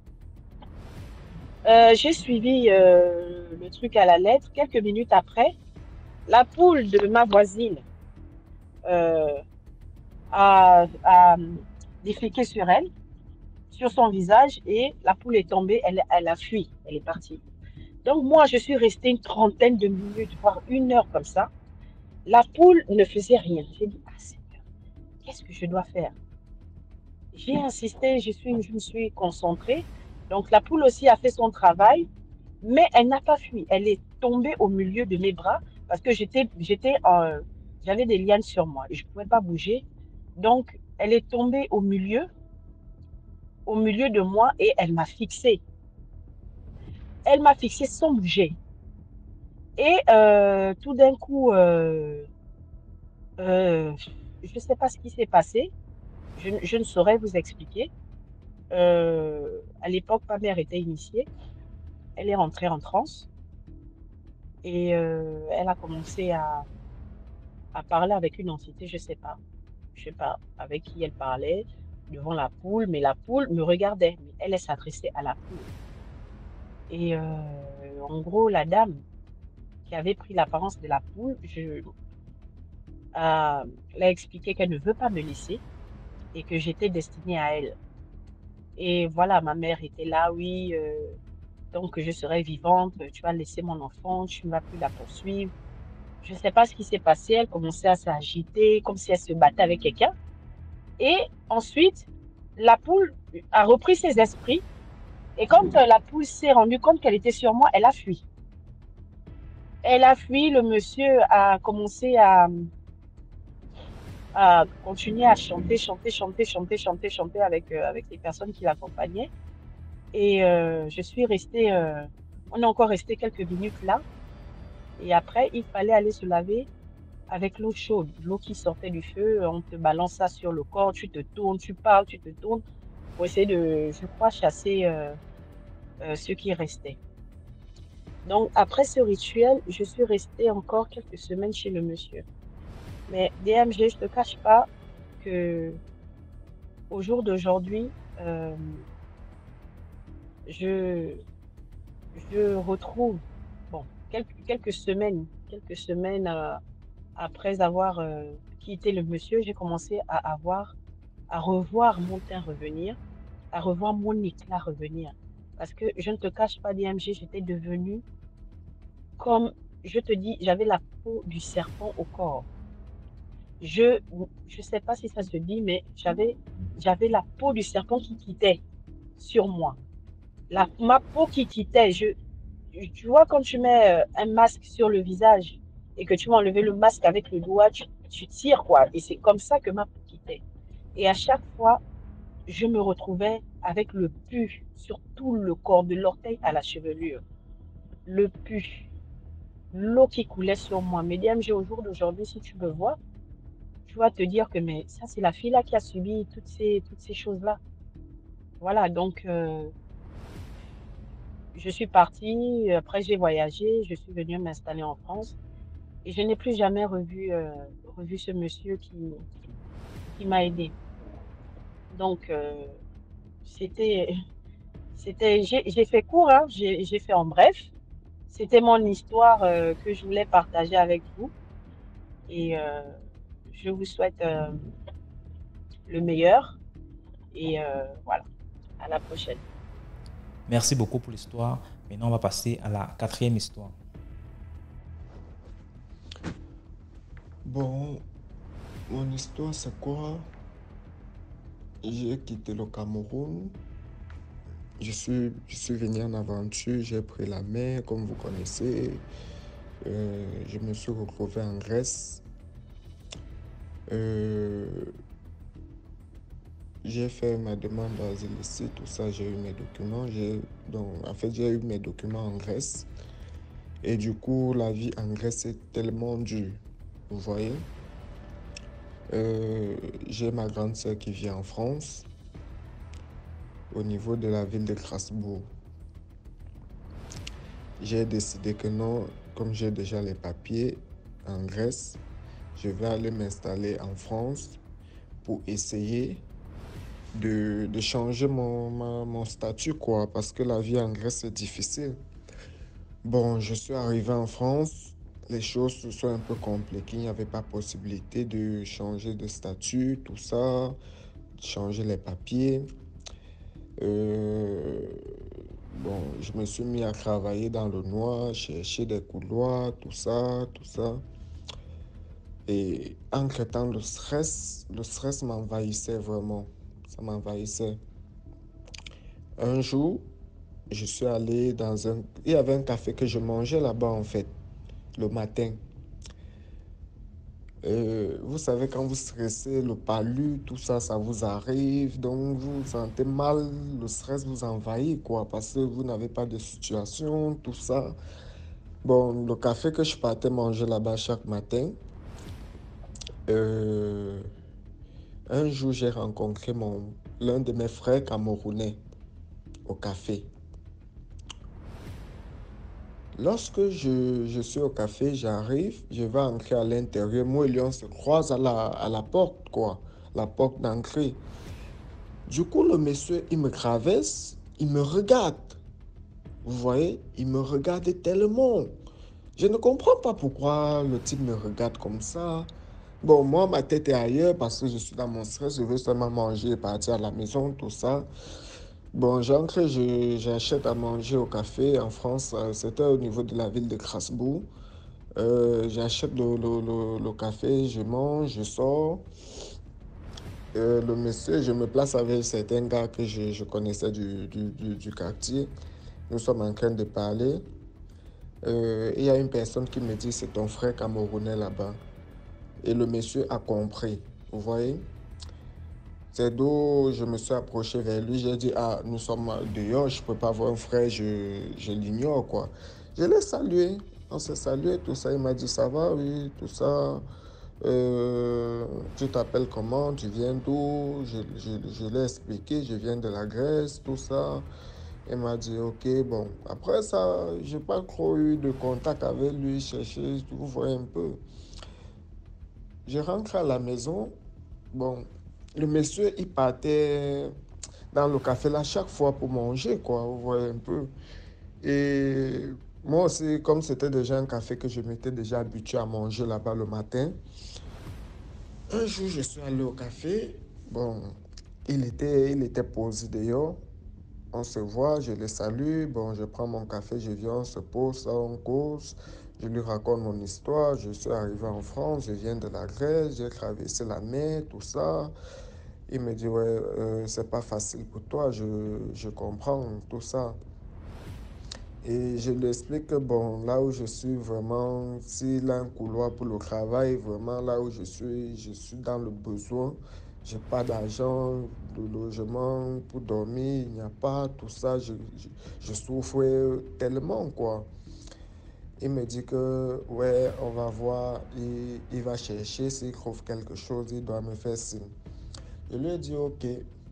Euh, j'ai suivi euh, le truc à la lettre. Quelques minutes après, la poule de ma voisine euh, a, a déféqué sur elle, sur son visage, et la poule est tombée, elle, elle a fui, elle est partie. Donc moi, je suis restée une trentaine de minutes, voire une heure comme ça. La poule ne faisait rien. J'ai dit, ah Seigneur, qu'est-ce que je dois faire? J'ai insisté, je, suis, je me suis concentrée. Donc la poule aussi a fait son travail, mais elle n'a pas fui. Elle est tombée au milieu de mes bras parce que j'étais, j'étais, euh, j'avais des lianes sur moi et je ne pouvais pas bouger. Donc, elle est tombée au milieu, au milieu de moi et elle m'a fixée. Elle m'a fixée sans bouger. Et euh, tout d'un coup, euh, euh, je ne sais pas ce qui s'est passé. Je, ne- je ne saurais vous expliquer. Euh, à l'époque, ma mère était initiée. Elle est rentrée en transe et euh, elle a commencé à, à parler avec une entité, je ne sais pas. Je sais pas avec qui elle parlait devant la poule, mais la poule me regardait. Mais elle, elle s'adressait à la poule. Et euh, en gros, la dame qui avait pris l'apparence de la poule, je, a, l'a expliqué qu'elle ne veut pas me laisser et que j'étais destinée à elle. Et voilà, ma mère était là, oui, euh, tant que je serai vivante, tu vas laisser mon enfant, tu ne vas plus la poursuivre. Je ne sais pas ce qui s'est passé, elle commençait à s'agiter, comme si elle se battait avec quelqu'un. Et ensuite, la poule a repris ses esprits. Et quand euh, la poule s'est rendue compte qu'elle était sur moi, elle a fui. Elle a fui, le monsieur a commencé à, à continuer à chanter, chanter, chanter, chanter, chanter, chanter avec, euh, avec les personnes qui l'accompagnaient. Et euh, je suis restée, euh, on est encore resté quelques minutes là. Et après, il fallait aller se laver avec l'eau chaude, l'eau qui sortait du feu. On te balance ça sur le corps, tu te tournes, tu parles, tu te tournes pour essayer de, je crois, chasser euh, euh, ce qui restait. Donc, après ce rituel, je suis restée encore quelques semaines chez le monsieur. Mais D M G, je ne te cache pas que au jour d'aujourd'hui, euh, je, je retrouve, bon, quelques, quelques semaines, quelques semaines euh, après avoir euh, quitté le monsieur, j'ai commencé à avoir, à revoir mon teint revenir, à revoir mon éclat revenir. Parce que je ne te cache pas, D M G, j'étais devenue comme, je te dis, j'avais la peau du serpent au corps. Je je sais pas si ça se dit, mais j'avais j'avais la peau du serpent qui quittait sur moi. La, ma peau qui quittait. Je, tu vois, quand tu mets euh, un masque sur le visage et que tu vas enlever le masque avec le doigt, tu, tu tires, quoi. Et c'est comme ça que ma peau quittait. Et à chaque fois, je me retrouvais avec le pu sur tout le corps, de l'orteil à la chevelure. Le pu, l'eau qui coulait sur moi. Mais D M G, au jour d'aujourd'hui, si tu me vois, tu vas te dire que mais ça, c'est la fille là qui a subi toutes ces, toutes ces choses-là. Voilà, donc euh, je suis partie, après j'ai voyagé, je suis venue m'installer en France et je n'ai plus jamais revu, euh, revu ce monsieur qui, qui m'a aidée. Donc, euh, c'était, c'était, j'ai j'ai fait court, hein, j'ai j'ai fait en bref. C'était mon histoire euh, que je voulais partager avec vous et euh, je vous souhaite euh, le meilleur et euh, voilà, à la prochaine. Merci beaucoup pour l'histoire. Maintenant, on va passer à la quatrième histoire. Bon, mon histoire, c'est quoi? J'ai quitté le Cameroun. Je suis, je suis venu en aventure, j'ai pris la mer, comme vous connaissez. Euh, je me suis retrouvé en Grèce. Euh, j'ai fait ma demande d'asile ici, tout ça, j'ai eu mes documents. J'ai, donc, en fait, j'ai eu mes documents en Grèce. Et du coup, la vie en Grèce est tellement dure, vous voyez. Euh, j'ai ma grande sœur qui vit en France, au niveau de la ville de Strasbourg. J'ai décidé que non, comme j'ai déjà les papiers en Grèce, je vais aller m'installer en France pour essayer de, de changer mon, ma- mon statut, quoi, parce que la vie en Grèce est difficile. Bon, je suis arrivé en France, les choses se sont un peu compliquées, il n'y avait pas possibilité de changer de statut, tout ça, changer les papiers. Euh, bon, je me suis mis à travailler dans le noir, chercher des couloirs, tout ça, tout ça. Et entre-temps, le stress, le stress m'envahissait vraiment. Ça m'envahissait. Un jour, je suis allé dans un... Il y avait un café que je mangeais là-bas, en fait, le matin. Euh, vous savez, quand vous stressez, le palu, tout ça, ça vous arrive. Donc, vous vous sentez mal, le stress vous envahit, quoi, parce que vous n'avez pas de situation, tout ça. Bon, le café que je partais manger là-bas chaque matin, euh, un jour, j'ai rencontré mon, l'un de mes frères camerounais au café. Lorsque je, je suis au café, j'arrive, je vais entrer à l'intérieur. Moi et lui, on se croise à la, à la porte, quoi, la porte d'entrée. Du coup, le monsieur, il me traverse, il me regarde. Vous voyez, il me regarde tellement. Je ne comprends pas pourquoi le type me regarde comme ça. Bon, moi, ma tête est ailleurs parce que je suis dans mon stress. Je veux seulement manger et partir à la maison, tout ça. Bon, j'entre, je- j'achète à manger au café en France. euh, C'était au niveau de la ville de Strasbourg. Euh, j'achète le, le- le- le café, je mange, je sors. Euh, le monsieur, je me place avec certains gars que je, je connaissais du, du, du- du quartier. Nous sommes en train de parler. Euh, Il y a une personne qui me dit, c'est ton frère camerounais là-bas. Et le monsieur a compris. Vous voyez? C'est d'où je me suis approché vers lui. J'ai dit, ah, nous sommes dehors, je ne peux pas voir un frère, je, je l'ignore, quoi. Je l'ai salué. On s'est salué, tout ça. Il m'a dit, ça va, oui, tout ça. Euh, tu t'appelles comment? Tu viens d'où? Je, je, je l'ai expliqué, je viens de la Grèce, tout ça. Il m'a dit, ok, bon. Après ça, j'ai pas trop eu de contact avec lui, chercher, vous voyez un peu. Je rentre à la maison. Bon, le monsieur, il partait dans le café là chaque fois pour manger, quoi, vous voyez un peu. Et moi aussi, comme c'était déjà un café que je m'étais déjà habitué à manger là-bas le matin, un jour, je suis allé au café. Bon, il était, il était posé dehors. On se voit, je le salue. Bon, je prends mon café, je viens, on se pose, ça, on cause. Je lui raconte mon histoire. Je suis arrivé en France, je viens de la Grèce, j'ai traversé la mer, tout ça. Il me dit, ouais, euh, c'est pas facile pour toi, je, je comprends tout ça. Et je lui explique que, bon, là où je suis vraiment, s'il a un couloir pour le travail, vraiment là où je suis, je suis dans le besoin. J'ai pas d'argent, de logement pour dormir, il n'y a pas, tout ça, je, je, je souffre tellement, quoi. Il me dit que, ouais, on va voir, il, il va chercher, s'il trouve quelque chose, il doit me faire signe. Je lui ai dit, ok.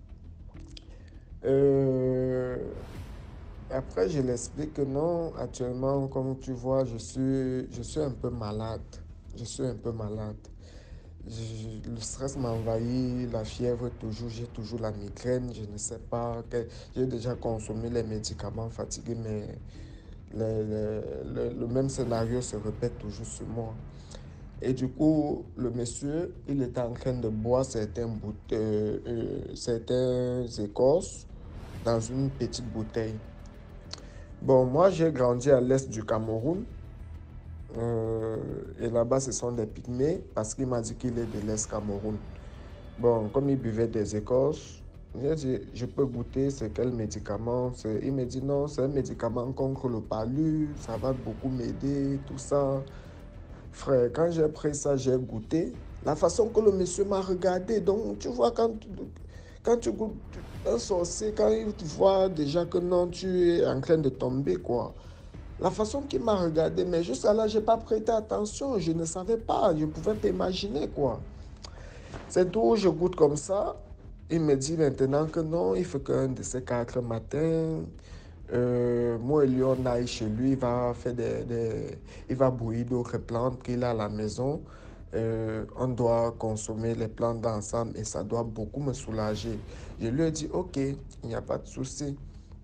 Euh, Après, je l'explique que non, actuellement, comme tu vois, je suis, je suis un peu malade. Je suis un peu malade. Je- le stress m'envahit, la fièvre toujours, j'ai toujours la migraine, je ne sais pas. que- J'ai déjà consommé les médicaments fatigués, mais le, le- le- le même scénario se répète toujours sur moi. Et du coup, le monsieur, il était en train de boire certains, boute- euh, euh, certains écorces dans une petite bouteille. Bon, moi, j'ai grandi à l'est du Cameroun. euh, et là-bas, ce sont des pygmées parce qu'il m'a dit qu'il est de l'est Cameroun. Bon, comme il buvait des écorces, j'ai dit, je peux goûter, c'est quel médicament? C'est- Il me dit, non, c'est un médicament contre le palu, ça va beaucoup m'aider, tout ça. Frère, quand j'ai pris ça, j'ai goûté. La façon que le monsieur m'a regardé, donc tu vois, quand, quand tu goûtes un sorcier, quand il voit déjà que non, tu es en train de tomber, quoi. La façon qu'il m'a regardé, mais jusqu'à là, je n'ai pas prêté attention, je ne savais pas, je pouvais pas imaginer, quoi. C'est tout, je goûte comme ça. Il me dit maintenant que non, il faut qu'un de ces quatre matins, euh, moi et lui, on aille chez lui, il va faire des, des- il va bouillir d'autres plantes qu'il a à la maison. Euh, on doit consommer les plantes ensemble et ça doit beaucoup me soulager. Je lui ai dit, ok, il n'y a pas de souci.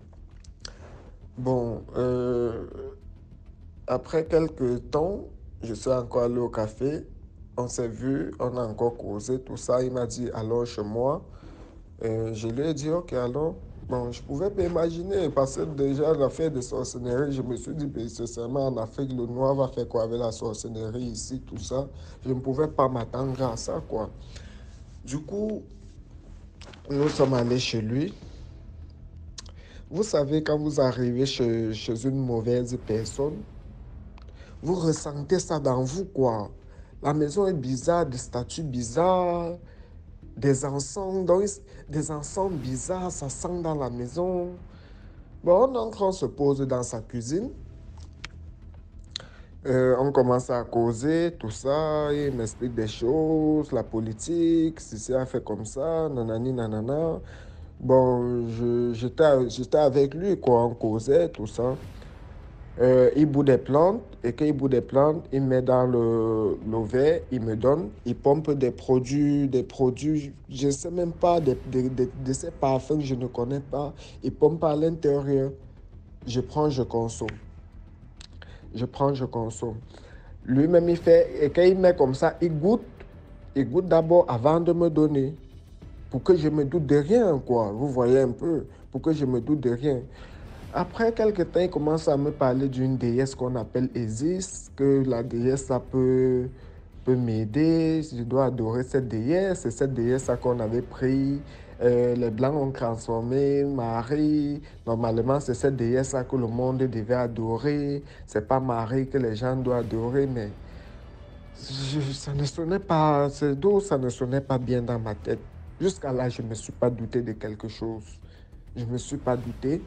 Bon, euh, après quelques temps, je suis encore allé au café. On s'est vu, on a encore causé, tout ça. Il m'a dit, alors chez moi. Euh, je lui ai dit, ok, alors. Bon, je pouvais pas imaginer, parce que déjà, l'affaire de sorcellerie, je me suis dit, ben, sincèrement, en Afrique, le noir va faire quoi avec la sorcellerie ici, tout ça. Je ne pouvais pas m'attendre à ça, quoi. Du coup, nous sommes allés chez lui. Vous savez, quand vous arrivez chez, chez une mauvaise personne, vous ressentez ça dans vous, quoi. La maison est bizarre, des statues bizarres, des encens, donc, des encens bizarres, ça sent dans la maison. Bon, donc on se pose dans sa cuisine. Euh, on commence à causer, tout ça, il m'explique des choses, la politique, si c'est fait comme ça, nanani, nanana. Bon, je- j'étais j'étais avec lui, quoi, on causait, tout ça. Euh, il bout des plantes, et quand il bout des plantes, il met dans le, le verre, il me donne, il pompe des produits, des produits, je ne sais même pas, des- des- des- de ces parfums que je ne connais pas, il pompe à l'intérieur. Je prends, je consomme. Je prends, je consomme. Lui-même, il fait, et quand il met comme ça, il goûte, il goûte d'abord avant de me donner, pour que je me doute de rien, quoi. Vous voyez un peu, pour que je me doute de rien. Après quelques temps, il commence à me parler d'une déesse qu'on appelle Isis, que la déesse, ça peut, peut m'aider, je dois adorer cette déesse. C'est cette déesse qu'on avait pris. Euh, les Blancs ont transformé Marie. Normalement, c'est cette déesse que le monde devait adorer. C'est pas Marie que les gens doivent adorer, mais je- ça ne sonnait pas, c'est d'où ça ne sonnait pas bien dans ma tête. Jusqu'à là, je ne me suis pas douté de quelque chose. Je ne me suis pas douté.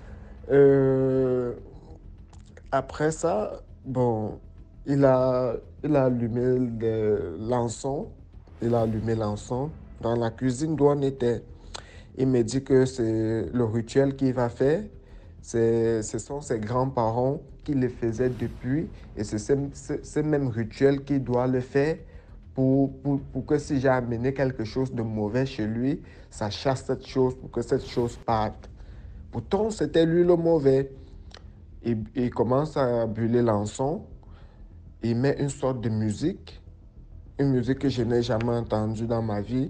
Euh, Après ça, bon, il a, il a allumé le- l'encens. Il a allumé l'encens dans la cuisine d'où on était. Il me dit que c'est le rituel qu'il va faire. C'est, ce sont ses grands-parents qui le faisaient depuis. Et c'est ce, ce- ce même rituel qu'il doit le faire pour, pour, pour que si j'ai amené quelque chose de mauvais chez lui, ça chasse cette chose pour que cette chose parte. Pourtant, c'était lui le mauvais. Il, il commence à brûler l'encens. Il met une sorte de musique, une musique que je n'ai jamais entendue dans ma vie.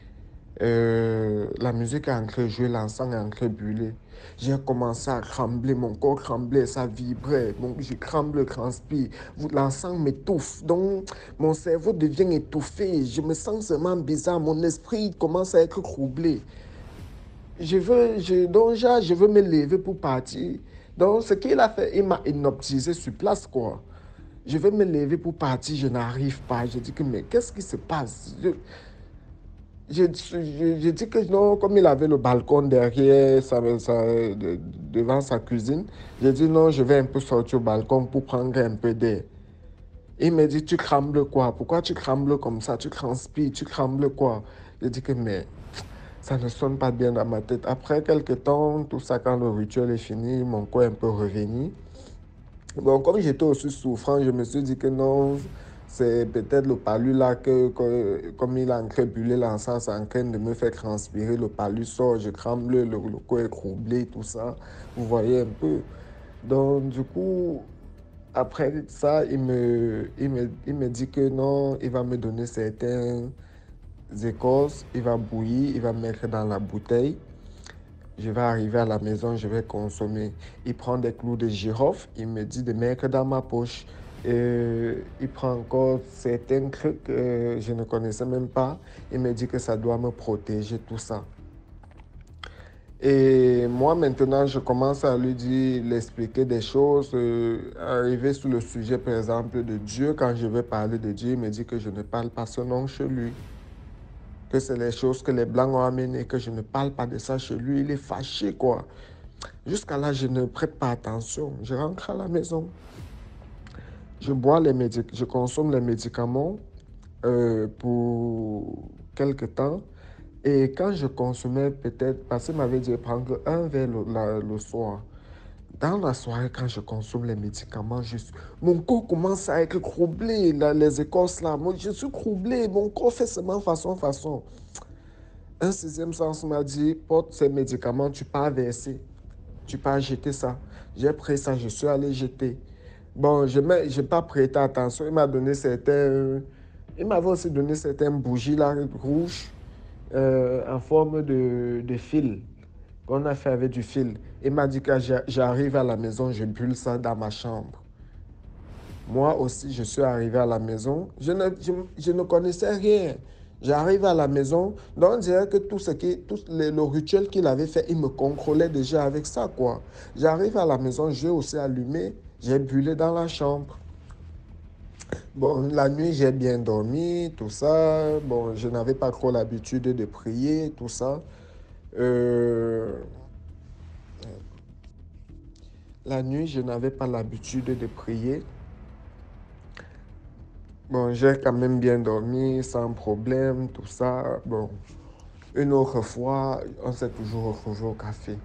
Euh, la musique est en train de jouer, l'encens est en train de brûler. J'ai commencé à trembler, mon corps tremblait, ça vibrait. Donc, je tremble, transpire. Vous- L'encens m'étouffe. Donc, mon cerveau devient étouffé. Je me sens seulement bizarre. Mon esprit commence à être troublé. Je veux, je, donc, genre, je veux me lever pour partir. Donc, ce qu'il a fait, il m'a hypnotisé sur place, quoi. Je vais me lever pour partir, je n'arrive pas. Je dis que, mais qu'est-ce qui se passe? Je, je, je- je dis que non, comme il avait le balcon derrière, sa, sa- de- devant sa cuisine, j'ai dit non, je vais un peu sortir au balcon pour prendre un peu d'air. Il me dit, tu trembles quoi? Pourquoi tu trembles comme ça? Tu transpires, tu trembles quoi? Je dis que, mais ça ne sonne pas bien dans ma tête. Après quelques temps, tout ça, quand le rituel est fini, mon corps est un peu revenu. Bon, comme j'étais aussi souffrant, je me suis dit que non, c'est peut-être le palu là, que, que- comme il a en train de brûler l'encens, c'est en train de me faire transpirer. Le palu sort, je tremble, le, le corps est troublé, tout ça. Vous voyez un peu. Donc, du coup, après ça, il me, il me, il me dit que non, il va me donner certaines écorces, il va bouillir, il va mettre dans la bouteille. Je vais arriver à la maison, je vais consommer. Il prend des clous de girofle, il me dit de mettre dans ma poche. Euh, il prend encore certains trucs que je ne connaissais même pas. Il me dit que ça doit me protéger, tout ça. Et moi, maintenant, je commence à lui dire, l'expliquer des choses, euh, arriver sur le sujet, par exemple, de Dieu. Quand je vais parler de Dieu, il me dit que je ne parle pas ce nom chez lui, que c'est les choses que les Blancs ont amenées, que je ne parle pas de ça chez lui. Il est fâché, quoi. Jusqu'à là, je ne prête pas attention. Je rentre à la maison. Je bois les médic- je consomme les médicaments euh, pour quelque temps. Et quand je consommais peut-être, parce qu'il m'avait dit de prendre un verre le, la- le soir. Dans la soirée, quand je consomme les médicaments, je suis- mon corps commence à être troublé, là, les écorces là. Moi, je suis troublé, mon corps fait seulement façon, façon. Un sixième sens m'a dit, porte ces médicaments, tu pars verser. Tu peux jeter ça. J'ai pris ça, je suis allé jeter. Bon, je n'ai pas prêté attention. Il m'a donné certains... Il m'avait aussi donné certaines bougies là, rouges euh, en forme de, de fil qu'on a fait avec du fil. Il m'a dit que j'arrive à la maison, je brûle ça dans ma chambre. Moi aussi, je suis arrivé à la maison. Je ne, je, je ne connaissais rien. J'arrive à la maison, donc on dirait que tout ce qui, tout le, le rituel qu'il avait fait, il me contrôlait déjà avec ça, quoi. J'arrive à la maison, j'ai aussi allumé, j'ai brûlé dans la chambre. Bon, la nuit, j'ai bien dormi, tout ça. Bon, je n'avais pas trop l'habitude de prier, tout ça. Euh, la nuit, je n'avais pas l'habitude de prier. Bon, j'ai quand même bien dormi, sans problème, tout ça. Bon, une autre fois, on s'est toujours retrouvé au café.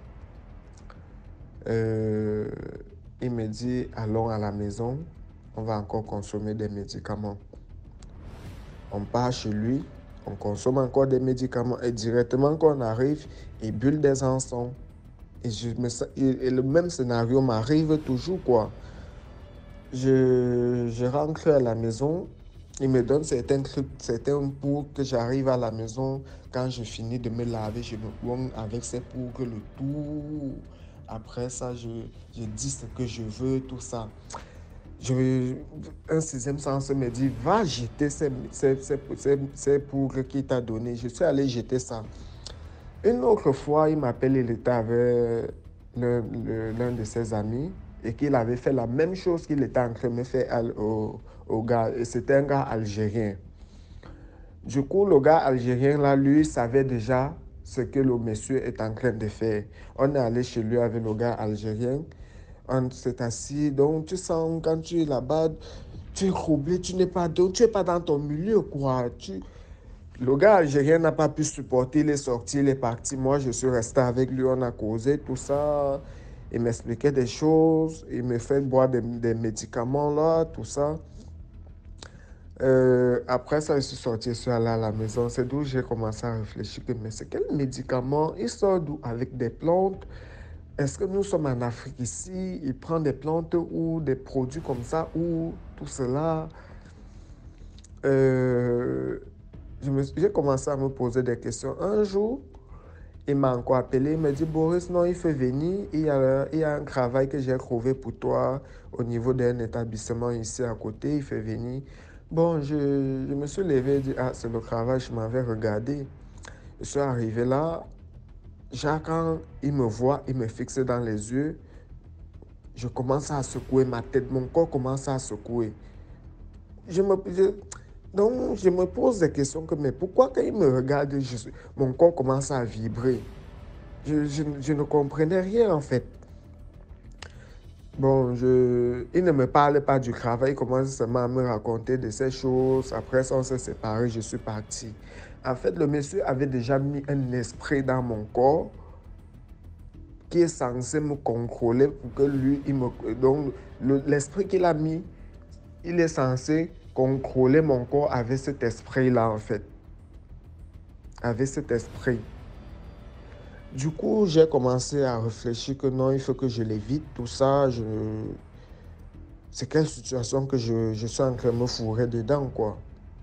Euh, il me dit, allons à la maison, on va encore consommer des médicaments. On part chez lui, on consomme encore des médicaments et directement quand on arrive, il bulle des encens. Et, je me, et, et le même scénario m'arrive toujours, quoi. Je, je rentre à la maison, il me donne certains trucs, certains pour que j'arrive à la maison. Quand je finis de me laver, je me prends avec ces pour que le tout. Après ça, je, je dis ce que je veux, tout ça. Je, un sixième sens me dit, va jeter ces, ces, ces, ces, ces poudres qu'il t'a donné. Je suis allé jeter ça. Une autre fois, il m'appelle, il était avec l'un de ses amis et qu'il avait fait la même chose qu'il était en train de me faire au, au gars. Et c'était un gars algérien. Du coup, le gars algérien, là, lui, savait déjà ce que le monsieur est en train de faire. On est allé chez lui avec le gars algérien. On s'est assis. Donc, tu sens, quand tu es là-bas, tu es troublé, tu n'es pas, donc, tu es pas dans ton milieu, quoi. Tu... Le gars algérien n'a pas pu supporter, il est sorti, il est parti. Moi, je suis resté avec lui, on a causé tout ça. Il m'expliquait des choses, il me fait boire des, des médicaments, là, tout ça. Euh, après ça, je suis sorti, je suis allé à la maison. C'est d'où j'ai commencé à réfléchir que, mais c'est quel médicament? Il sort d'où? Avec des plantes? Est-ce que nous sommes en Afrique ici? Il prend des plantes ou des produits comme ça ou tout cela? Euh, j'ai commencé à me poser des questions. Un jour, il m'a encore appelé, il m'a dit, Boris, non, il faut venir. Il y a, il y a un travail que j'ai trouvé pour toi au niveau d'un établissement ici à côté. Il fait venir. Bon, je, je me suis levé et dit, ah, c'est le travail, je m'avais regardé. Je suis arrivé là. Jacques, quand il me voit, il me fixe dans les yeux. Je commence à secouer ma tête, mon corps commence à secouer. Je me, je, donc, je me pose des questions que, mais pourquoi quand il me regarde, je, mon corps commence à vibrer? Je, je, je ne comprenais rien en fait. Bon, je, il ne me parle pas du travail, il commence seulement à me raconter de ces choses. Après ça, on s'est séparés, je suis parti. En fait, le monsieur avait déjà mis un esprit dans mon corps qui est censé me contrôler pour que lui, il me... Donc, l'esprit qu'il a mis, il est censé contrôler mon corps avec cet esprit-là, en fait. Avec cet esprit. Du coup, j'ai commencé à réfléchir que non, il faut que je l'évite, tout ça. Je... C'est quelle situation que je, je suis en train de me fourrer dedans, quoi.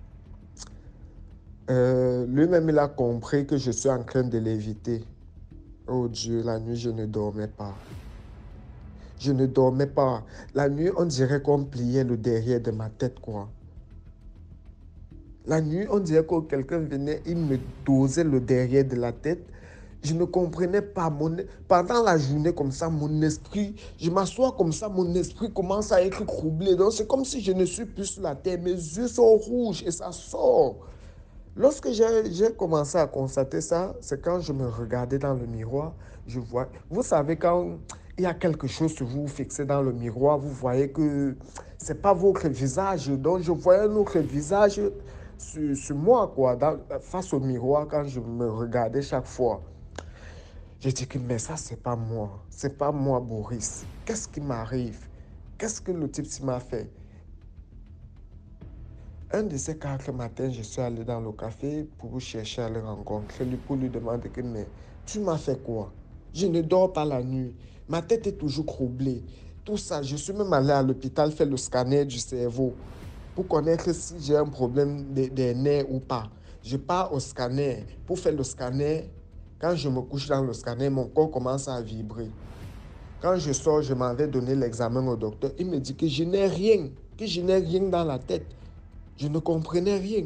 Euh, lui-même, il a compris que je suis en train de l'éviter. Oh Dieu, la nuit, je ne dormais pas. Je ne dormais pas. La nuit, on dirait qu'on pliait le derrière de ma tête, quoi. La nuit, on dirait que quelqu'un venait, il me dosait le derrière de la tête. Je ne comprenais pas. Mon... Pendant la journée, comme ça, mon esprit, je m'assois comme ça, mon esprit commence à être troublé. Donc, c'est comme si je ne suis plus sur la terre. Mes yeux sont rouges et ça sort. Lorsque j'ai commencé à constater ça, c'est quand je me regardais dans le miroir, je vois... Vous savez, quand il y a quelque chose que vous fixez dans le miroir, vous voyez que ce n'est pas votre visage. Donc, je voyais un autre visage sur, sur moi, quoi, dans, face au miroir, quand je me regardais chaque fois. Je dis que, mais ça, c'est pas moi. C'est pas moi, Boris. Qu'est-ce qui m'arrive? Qu'est-ce que le type m'a fait? Un de ces quatre matins, je suis allé dans le café pour chercher à le rencontrer, pour lui demander que, mais tu m'as fait quoi? Je ne dors pas la nuit. Ma tête est toujours troublée. Tout ça, je suis même allé à l'hôpital faire le scanner du cerveau pour connaître si j'ai un problème des, des nerfs ou pas. Je pars au scanner pour faire le scanner. Quand je me couche dans le scanner, mon corps commence à vibrer. Quand je sors, je m'en vais donner l'examen au docteur. Il me dit que je n'ai rien, que je n'ai rien dans la tête. Je ne comprenais rien.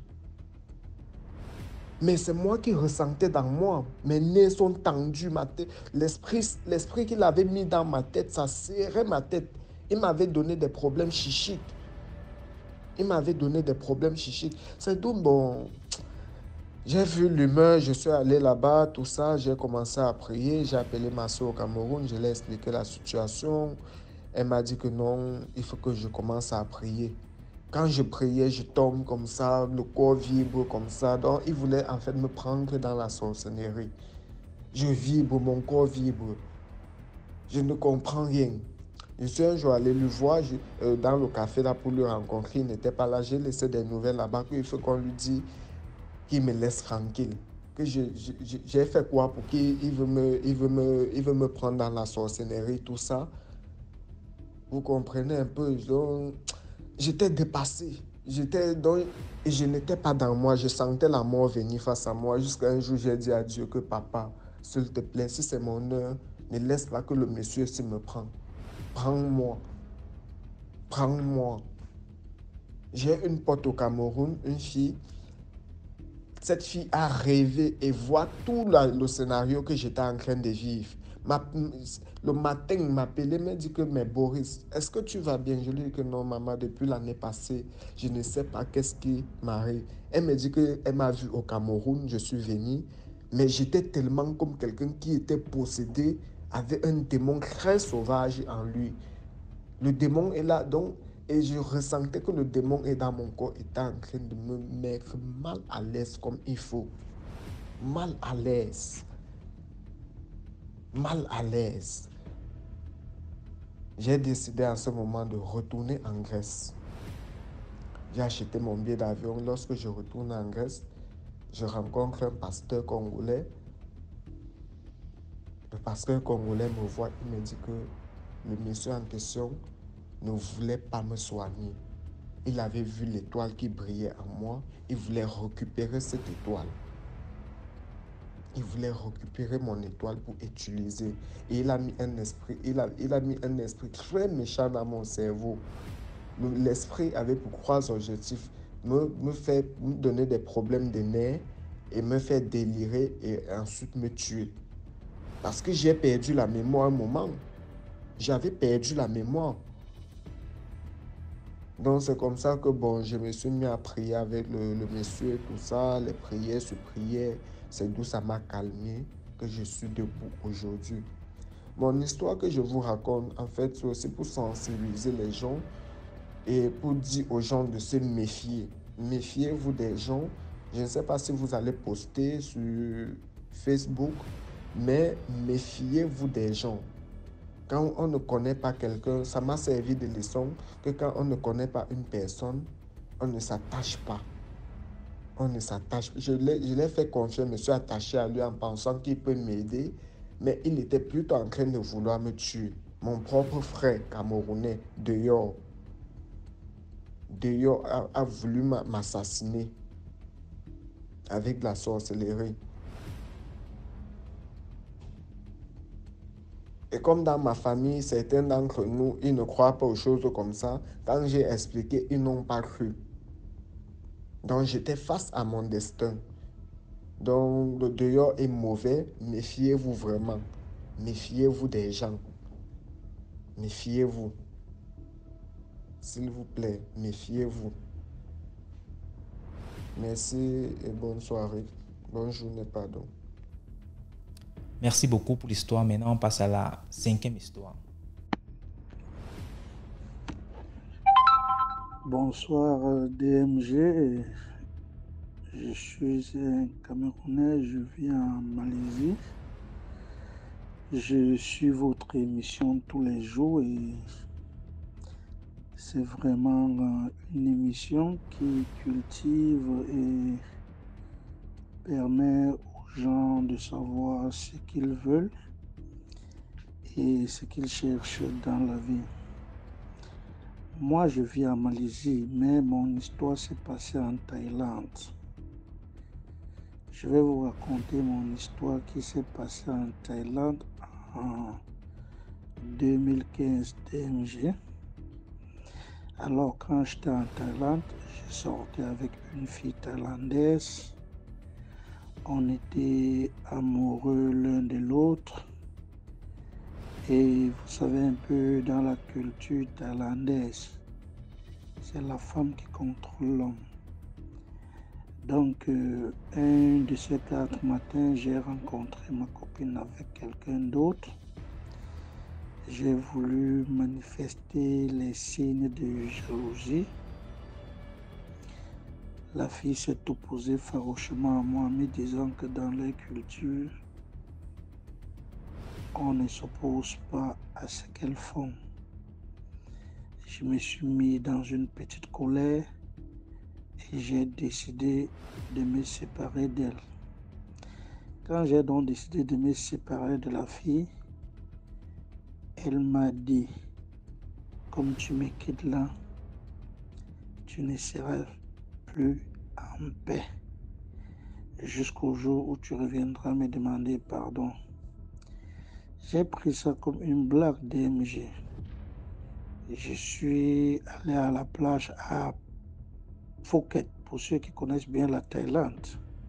Mais c'est moi qui ressentais dans moi. Mes nez sont tendus, ma tête. L'esprit, l'esprit qu'il avait mis dans ma tête, ça serrait ma tête. Il m'avait donné des problèmes chichiques. Il m'avait donné des problèmes psychiques. C'est d'où, bon, j'ai vu l'humeur, je suis allé là-bas, tout ça, j'ai commencé à prier, j'ai appelé ma soeur au Cameroun, je lui ai expliqué la situation. Elle m'a dit que non, il faut que je commence à prier. Quand je priais, je tombe comme ça, le corps vibre comme ça. Donc, il voulait en fait me prendre dans la sorcellerie. Je vibre, mon corps vibre. Je ne comprends rien. Je suis un jour allé le voir je, euh, dans le café là pour le rencontrer. Il n'était pas là. J'ai laissé des nouvelles là-bas qu'il faut qu'on lui dise qu'il me laisse tranquille. Que je, je, je, j'ai fait quoi pour qu'il il veut, me, il veut, me, il veut me prendre dans la sorcellerie, tout ça. Vous comprenez un peu. Donc, j'étais dépassé. J'étais donc, et je n'étais pas dans moi. Je sentais la mort venir face à moi. Jusqu'à un jour, j'ai dit à Dieu que papa, s'il te plaît, si c'est mon heure, ne laisse pas que le monsieur s'il me prend. Prends-moi. Prends-moi. J'ai une pote au Cameroun, une fille. Cette fille a rêvé et voit tout la, le scénario que j'étais en train de vivre. Ma, le matin, il m'appelait, me dit que, mais Boris, est-ce que tu vas bien? Je lui dis que non, maman, depuis l'année passée, je ne sais pas qu'est-ce qui m'arrive. Elle me dit qu'elle m'a vu au Cameroun, je suis venu, mais j'étais tellement comme quelqu'un qui était possédé, avait un démon très sauvage en lui. Le démon est là, donc, et je ressentais que le démon est dans mon corps, était en train de me mettre mal à l'aise comme il faut. Mal à l'aise. Mal à l'aise. J'ai décidé à ce moment de retourner en Grèce. J'ai acheté mon billet d'avion. Lorsque je retourne en Grèce, je rencontre un pasteur congolais. Le pasteur congolais me voit, il me dit que le monsieur en question ne voulait pas me soigner. Il avait vu l'étoile qui brillait en moi. Il voulait récupérer cette étoile. Il voulait récupérer mon étoile pour utiliser. Et il a mis un esprit, il a, il a mis un esprit très méchant dans mon cerveau. L'esprit avait pour trois objectifs. Me, me faire me donner des problèmes de nerfs et me faire délirer et ensuite me tuer. Parce que j'ai perdu la mémoire un moment. J'avais perdu la mémoire. Donc c'est comme ça que bon, je me suis mis à prier avec le, le monsieur et tout ça, les prières se priaient. C'est d'où ça m'a calmé que je suis debout aujourd'hui. Mon histoire que je vous raconte, en fait, c'est aussi pour sensibiliser les gens et pour dire aux gens de se méfier. Méfiez-vous des gens. Je ne sais pas si vous allez poster sur Facebook, mais méfiez-vous des gens. Quand on ne connaît pas quelqu'un, ça m'a servi de leçon que quand on ne connaît pas une personne, on ne s'attache pas. On ne s'attache pas. Je l'ai fait confiance, je me suis attaché à lui en pensant qu'il peut m'aider, mais il était plutôt en train de vouloir me tuer. Mon propre frère camerounais, dehors, dehors a, a voulu m'assassiner avec de la sorcellerie. Et comme dans ma famille, certains d'entre nous, ils ne croient pas aux choses comme ça. Quand j'ai expliqué, ils n'ont pas cru. Donc j'étais face à mon destin. Donc le dehors est mauvais. Méfiez-vous vraiment. Méfiez-vous des gens. Méfiez-vous. S'il vous plaît, méfiez-vous. Merci et bonne soirée. Bonne journée, pardon. Merci beaucoup pour l'histoire. Maintenant, on passe à la cinquième histoire. Bonsoir D M G. Je suis un Camerounais, je vis en Malaisie. Je suis votre émission tous les jours et c'est vraiment une émission qui cultive et permet aux gens de savoir ce qu'ils veulent et ce qu'ils cherchent dans la vie. Moi, je vis en Malaisie, mais mon histoire s'est passée en Thaïlande. Je vais vous raconter mon histoire qui s'est passée en Thaïlande en deux mille quinze D M G. Alors, quand j'étais en Thaïlande, je sortais avec une fille thaïlandaise. On était amoureux l'un de l'autre. Et vous savez un peu, dans la culture thaïlandaise, c'est la femme qui contrôle l'homme. Donc, euh, un de ces quatre matins, j'ai rencontré ma copine avec quelqu'un d'autre. J'ai voulu manifester les signes de jalousie. La fille s'est opposée farouchement à moi, me disant que dans leur culture, on ne s'oppose pas à ce qu'elles font. Je me suis mis dans une petite colère et j'ai décidé de me séparer d'elle. Quand j'ai donc décidé de me séparer de la fille, elle m'a dit, comme tu me quittes là, tu ne seras plus en paix jusqu'au jour où tu reviendras me demander pardon. J'ai pris ça comme une blague D M G. Je suis allé à la plage à Phuket, pour ceux qui connaissent bien la Thaïlande.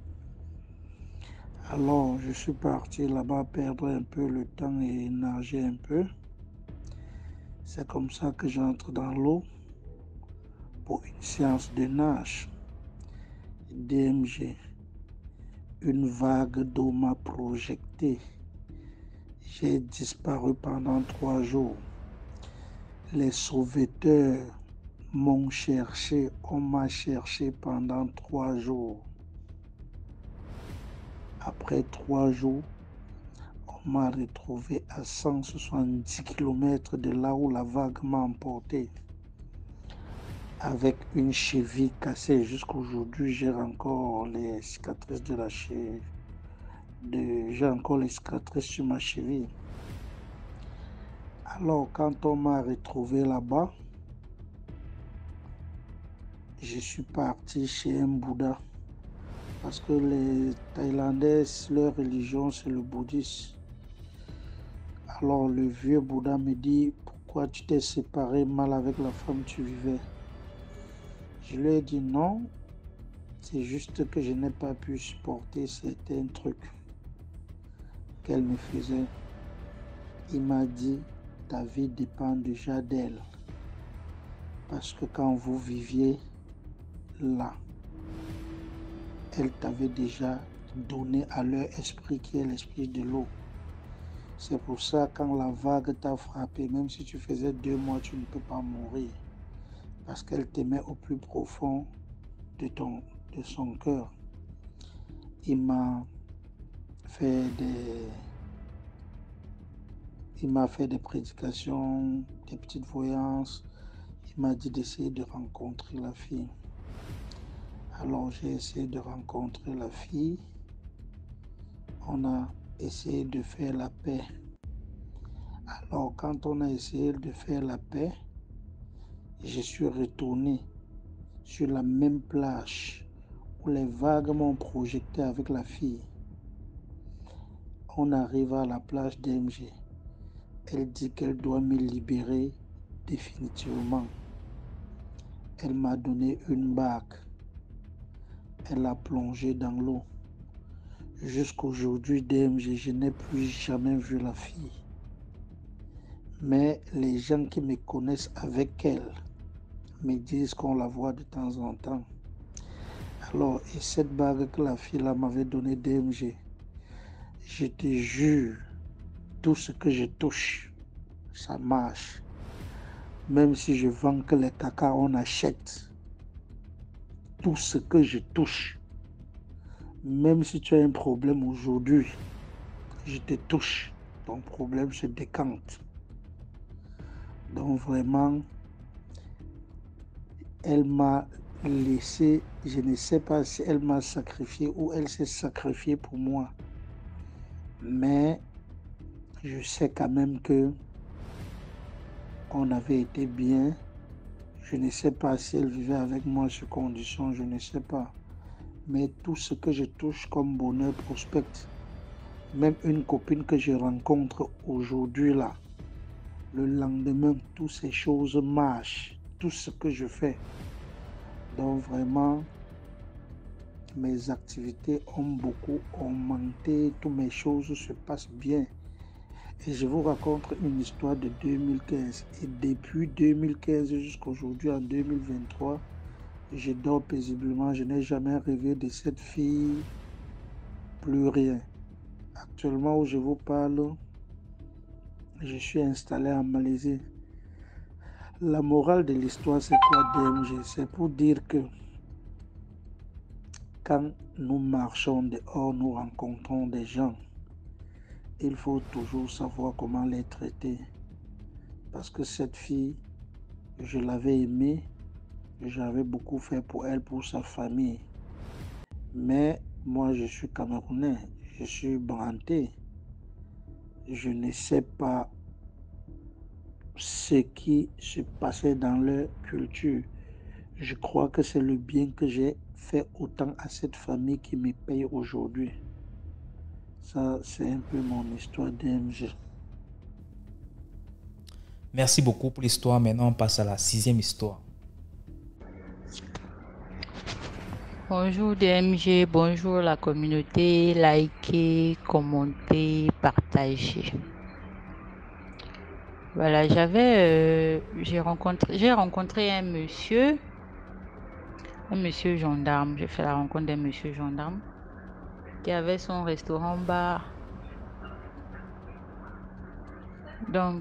Alors, je suis parti là-bas perdre un peu le temps et nager un peu. C'est comme ça que j'entre dans l'eau pour une séance de nage. D M G. Une vague d'eau m'a projeté. J'ai disparu pendant trois jours. Les sauveteurs m'ont cherché, on m'a cherché pendant trois jours. Après trois jours, on m'a retrouvé à cent soixante-dix kilomètres de là où la vague m'a emporté. Avec une cheville cassée. Jusqu'aujourd'hui, j'ai encore les cicatrices de la cheville. De... J'ai encore les cicatrices sur ma cheville. Alors, quand on m'a retrouvé là-bas, je suis parti chez un Bouddha. Parce que les Thaïlandais, leur religion, c'est le bouddhisme. Alors, le vieux Bouddha me dit, pourquoi tu t'es séparé mal avec la femme que tu vivais? Je lui ai dit non, c'est juste que je n'ai pas pu supporter certains trucs qu'elle me faisait. Il m'a dit, ta vie dépend déjà d'elle. Parce que quand vous viviez là, elle t'avait déjà donné à leur esprit qui est l'esprit de l'eau. C'est pour ça quand la vague t'a frappé, même si tu faisais deux mois, tu ne peux pas mourir. Parce qu'elle t'aimait au plus profond de, ton, de son cœur. Il m'a fait des... Il m'a fait des prédications, des petites voyances. Il m'a dit d'essayer de rencontrer la fille. Alors j'ai essayé de rencontrer la fille. On a essayé de faire la paix. Alors quand on a essayé de faire la paix, je suis retourné sur la même plage où les vagues m'ont projeté avec la fille. On arrive à la plage D M G. Elle dit qu'elle doit me libérer définitivement. Elle m'a donné une bague. Elle a plongé dans l'eau. Jusqu'aujourd'hui, D M G, je n'ai plus jamais vu la fille. Mais les gens qui me connaissent avec elle me disent qu'on la voit de temps en temps. Alors, et cette bague que la fille là m'avait donnée D M G, je te jure, tout ce que je touche, ça marche. Même si je vends que les caca, on achète. Tout ce que je touche, même si tu as un problème aujourd'hui, je te touche, ton problème se décante. Donc vraiment, elle m'a laissé, je ne sais pas si elle m'a sacrifié ou elle s'est sacrifiée pour moi. Mais je sais quand même que on avait été bien. Je ne sais pas si elle vivait avec moi sous condition, je ne sais pas. Mais tout ce que je touche comme bonheur prospecte. Même une copine que je rencontre aujourd'hui là, le lendemain, toutes ces choses marchent. Tout ce que je fais. Donc vraiment, mes activités ont beaucoup augmenté. Toutes mes choses se passent bien. Et je vous raconte une histoire de deux mille quinze. Et depuis deux mille quinze jusqu'à aujourd'hui, en deux mille vingt-trois, je dors paisiblement. Je n'ai jamais rêvé de cette fille, plus rien. Actuellement où je vous parle, je suis installé en Malaisie. La morale de l'histoire, c'est quoi, D M G? C'est pour dire que quand nous marchons dehors, nous rencontrons des gens. Il faut toujours savoir comment les traiter. Parce que cette fille, je l'avais aimée, j'avais beaucoup fait pour elle, pour sa famille. Mais moi, je suis Camerounais, je suis branté. Je ne sais pas ce qui se passait dans leur culture. Je crois que c'est le bien que j'ai fait autant à cette famille qui me paye aujourd'hui. Ça, c'est un peu mon histoire D M G. Merci beaucoup pour l'histoire. Maintenant, on passe à la sixième histoire. Bonjour D M G, bonjour la communauté, likez, commentez, partagez. Voilà, j'avais, euh, j'ai rencontré, j'ai rencontré un monsieur, un monsieur gendarme. J'ai fait la rencontre d'un monsieur gendarme qui avait son restaurant-bar. Donc,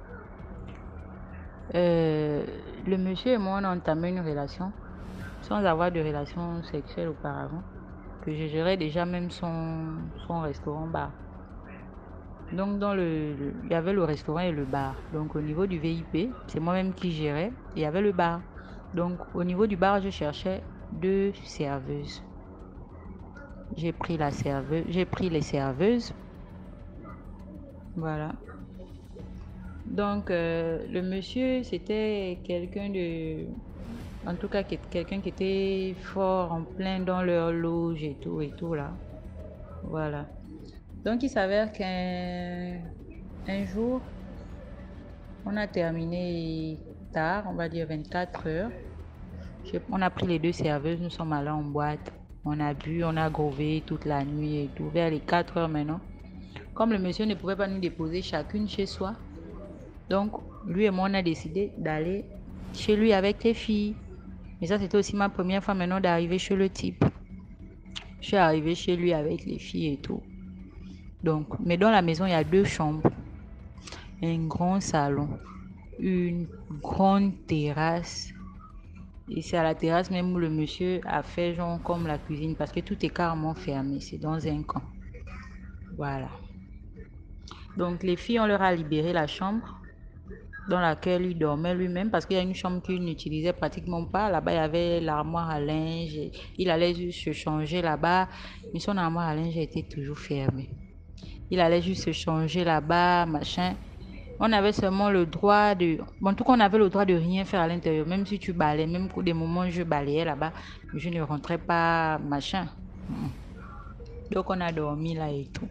euh, le monsieur et moi, on a entamé une relation sans avoir de relation sexuelle auparavant, que je gérais déjà même son, son restaurant-bar. Donc, dans le, le, il y avait le restaurant et le bar. Donc, au niveau du V I P, c'est moi-même qui gérais. Il y avait le bar. Donc, au niveau du bar, je cherchais deux serveuses. J'ai pris la serveuse, j'ai pris les serveuses. Voilà. Donc, euh, le monsieur, c'était quelqu'un de... En tout cas, quelqu'un qui était fort en plein dans leur loge et tout et tout là. Voilà. Donc, il s'avère qu'un un jour, on a terminé tard, on va dire vingt-quatre heures. On a pris les deux serveuses, nous sommes allés en boîte. On a bu, on a grové toute la nuit et tout, vers les quatre heures maintenant. Comme le monsieur ne pouvait pas nous déposer chacune chez soi, donc lui et moi, on a décidé d'aller chez lui avec les filles. Mais ça, c'était aussi ma première fois maintenant d'arriver chez le type. Je suis arrivée chez lui avec les filles et tout. Donc, mais dans la maison, il y a deux chambres, un grand salon, une grande terrasse. Et c'est à la terrasse même où le monsieur a fait genre comme la cuisine parce que tout est carrément fermé. C'est dans un camp. Voilà. Donc, les filles, on leur a libéré la chambre dans laquelle il dormait lui-même parce qu'il y a une chambre qu'il n'utilisait pratiquement pas. Là-bas, il y avait l'armoire à linge. Il allait juste se changer là-bas, mais son armoire à linge était toujours fermée. Il allait juste se changer là-bas, machin. On avait seulement le droit de... Bon, en tout cas, on avait le droit de rien faire à l'intérieur. Même si tu balayais, même pour des moments où je balayais là-bas, je ne rentrais pas, machin. Donc, on a dormi là et tout.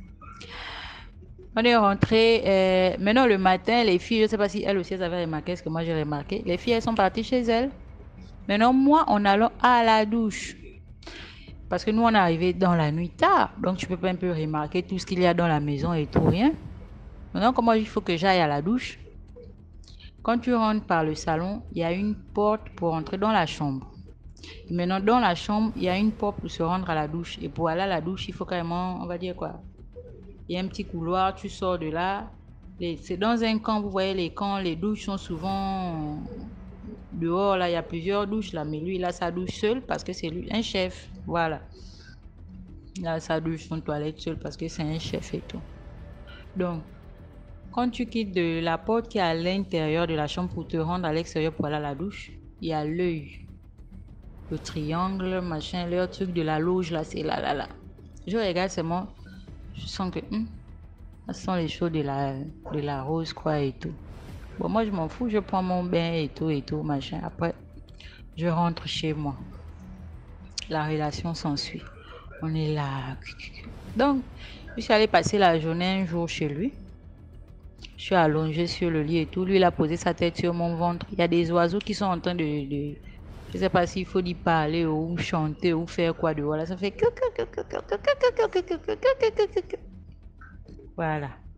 On est rentré, euh, maintenant le matin, les filles, je ne sais pas si elles aussi elles avaient remarqué ce que moi j'ai remarqué. Les filles, elles sont parties chez elles. Maintenant, moi, on allait à la douche. Parce que nous, on est arrivé dans la nuit tard. Donc, tu peux pas un peu remarquer tout ce qu'il y a dans la maison et tout, rien. Maintenant, comment il faut que j'aille à la douche? Quand tu rentres par le salon, il y a une porte pour entrer dans la chambre. Et maintenant, dans la chambre, il y a une porte pour se rendre à la douche. Et pour aller à la douche, il faut carrément, on va dire quoi? Il y a un petit couloir, tu sors de là. C'est dans un camp, vous voyez les camps, les douches sont souvent dehors. Là, il y a plusieurs douches là, mais lui, il a sa douche seule parce que c'est lui, un chef. Voilà. Il a sa douche, son toilette seule parce que c'est un chef et tout. Donc, quand tu quittes de la porte qui est à l'intérieur de la chambre pour te rendre à l'extérieur pour aller à la douche, il y a l'œil, le triangle, machin, leur truc de la loge là, c'est là, là, là. Je regarde seulement. Je sens que hum, ce sont les choses de la, de la rose, quoi, et tout. Bon, moi, je m'en fous, je prends mon bain et tout, et tout, machin. Après, je rentre chez moi. La relation s'ensuit. On est là. Donc, je suis allée passer la journée un jour chez lui. Je suis allongée sur le lit et tout. Lui, il a posé sa tête sur mon ventre. Il y a des oiseaux qui sont en train de... de je ne sais pas s'il faut y parler ou chanter ou faire quoi de voilà. Ça fait... Voilà.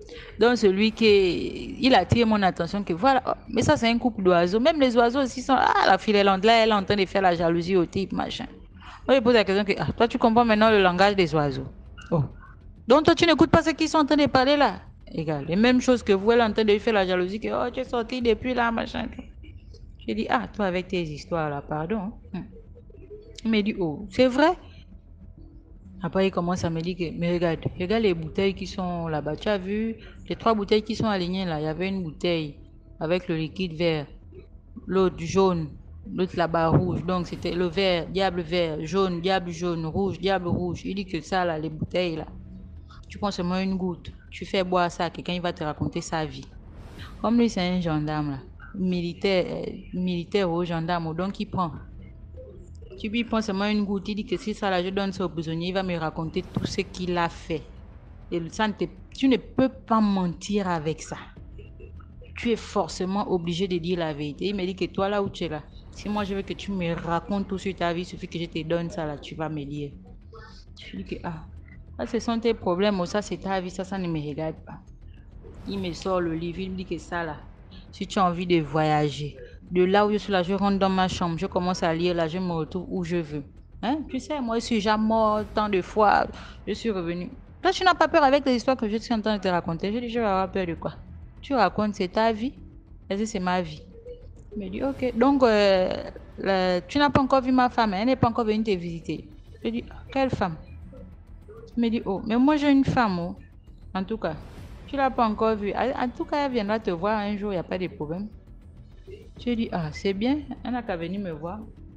Donc, celui qui, il attire mon attention que voilà, oh, mais ça, c'est un couple d'oiseaux. Même les oiseaux aussi sont, ah, la fille, elle, là, elle est en train de faire la jalousie au type, machin. Moi, je pose la question que, ah, toi, tu comprends maintenant le langage des oiseaux. Oh. Donc, toi, tu n'écoutes pas ce qu'ils sont en train de parler là. Égal, les mêmes choses que vous, elle est en train de faire la jalousie, que, oh, tu es sorti depuis là, machin. J'ai dit, ah, toi, avec tes histoires là, pardon. Hum. Il m'a dit, oh, c'est vrai. Après, il commence à me dire que, mais regarde, regarde les bouteilles qui sont là-bas. Tu as vu les trois bouteilles qui sont alignées là. Il y avait une bouteille avec le liquide vert, l'autre jaune, l'autre là-bas rouge. Donc, c'était le vert, diable vert, jaune, diable jaune, rouge, diable rouge. Il dit que ça, là, les bouteilles là, tu prends seulement une goutte, tu fais boire ça, quelqu'un il va te raconter sa vie. Comme lui, c'est un gendarme là, militaire, euh, militaire ou gendarme, donc il prend. Tu lui prends seulement une goutte, il dit que si ça là, je donne ça au prisonnier, il va me raconter tout ce qu'il a fait. Et ça ne te, tu ne peux pas mentir avec ça. Tu es forcément obligé de dire la vérité. Il me dit que toi là où tu es là, si moi je veux que tu me racontes tout sur ta vie, il suffit que je te donne ça là, tu vas me dire. Je lui dis que ah, ça ce sont tes problèmes, ou ça c'est ta vie, ça ça ne me regarde pas. Il me sort le livre, il me dit que ça là, si tu as envie de voyager, de là où je suis là, je rentre dans ma chambre, je commence à lire là, je me retrouve où je veux. Hein? Tu sais, moi je suis déjà mort tant de fois, je suis revenu. Là, tu n'as pas peur avec les histoires que je suis en train de te raconter. Je dis, je vais avoir peur de quoi? Tu racontes, c'est ta vie. Elle dit, c'est ma vie. Il me dit, ok. Donc, euh, la, tu n'as pas encore vu ma femme, elle n'est pas encore venue te visiter. Je dis, quelle femme? Il me dit, oh, mais moi j'ai une femme, oh. En tout cas. Tu ne l'as pas encore vue. En tout cas, elle viendra te voir un jour, il n'y a pas de problème. Je dis, ah, c'est bien, elle n'a qu'à venir me voir.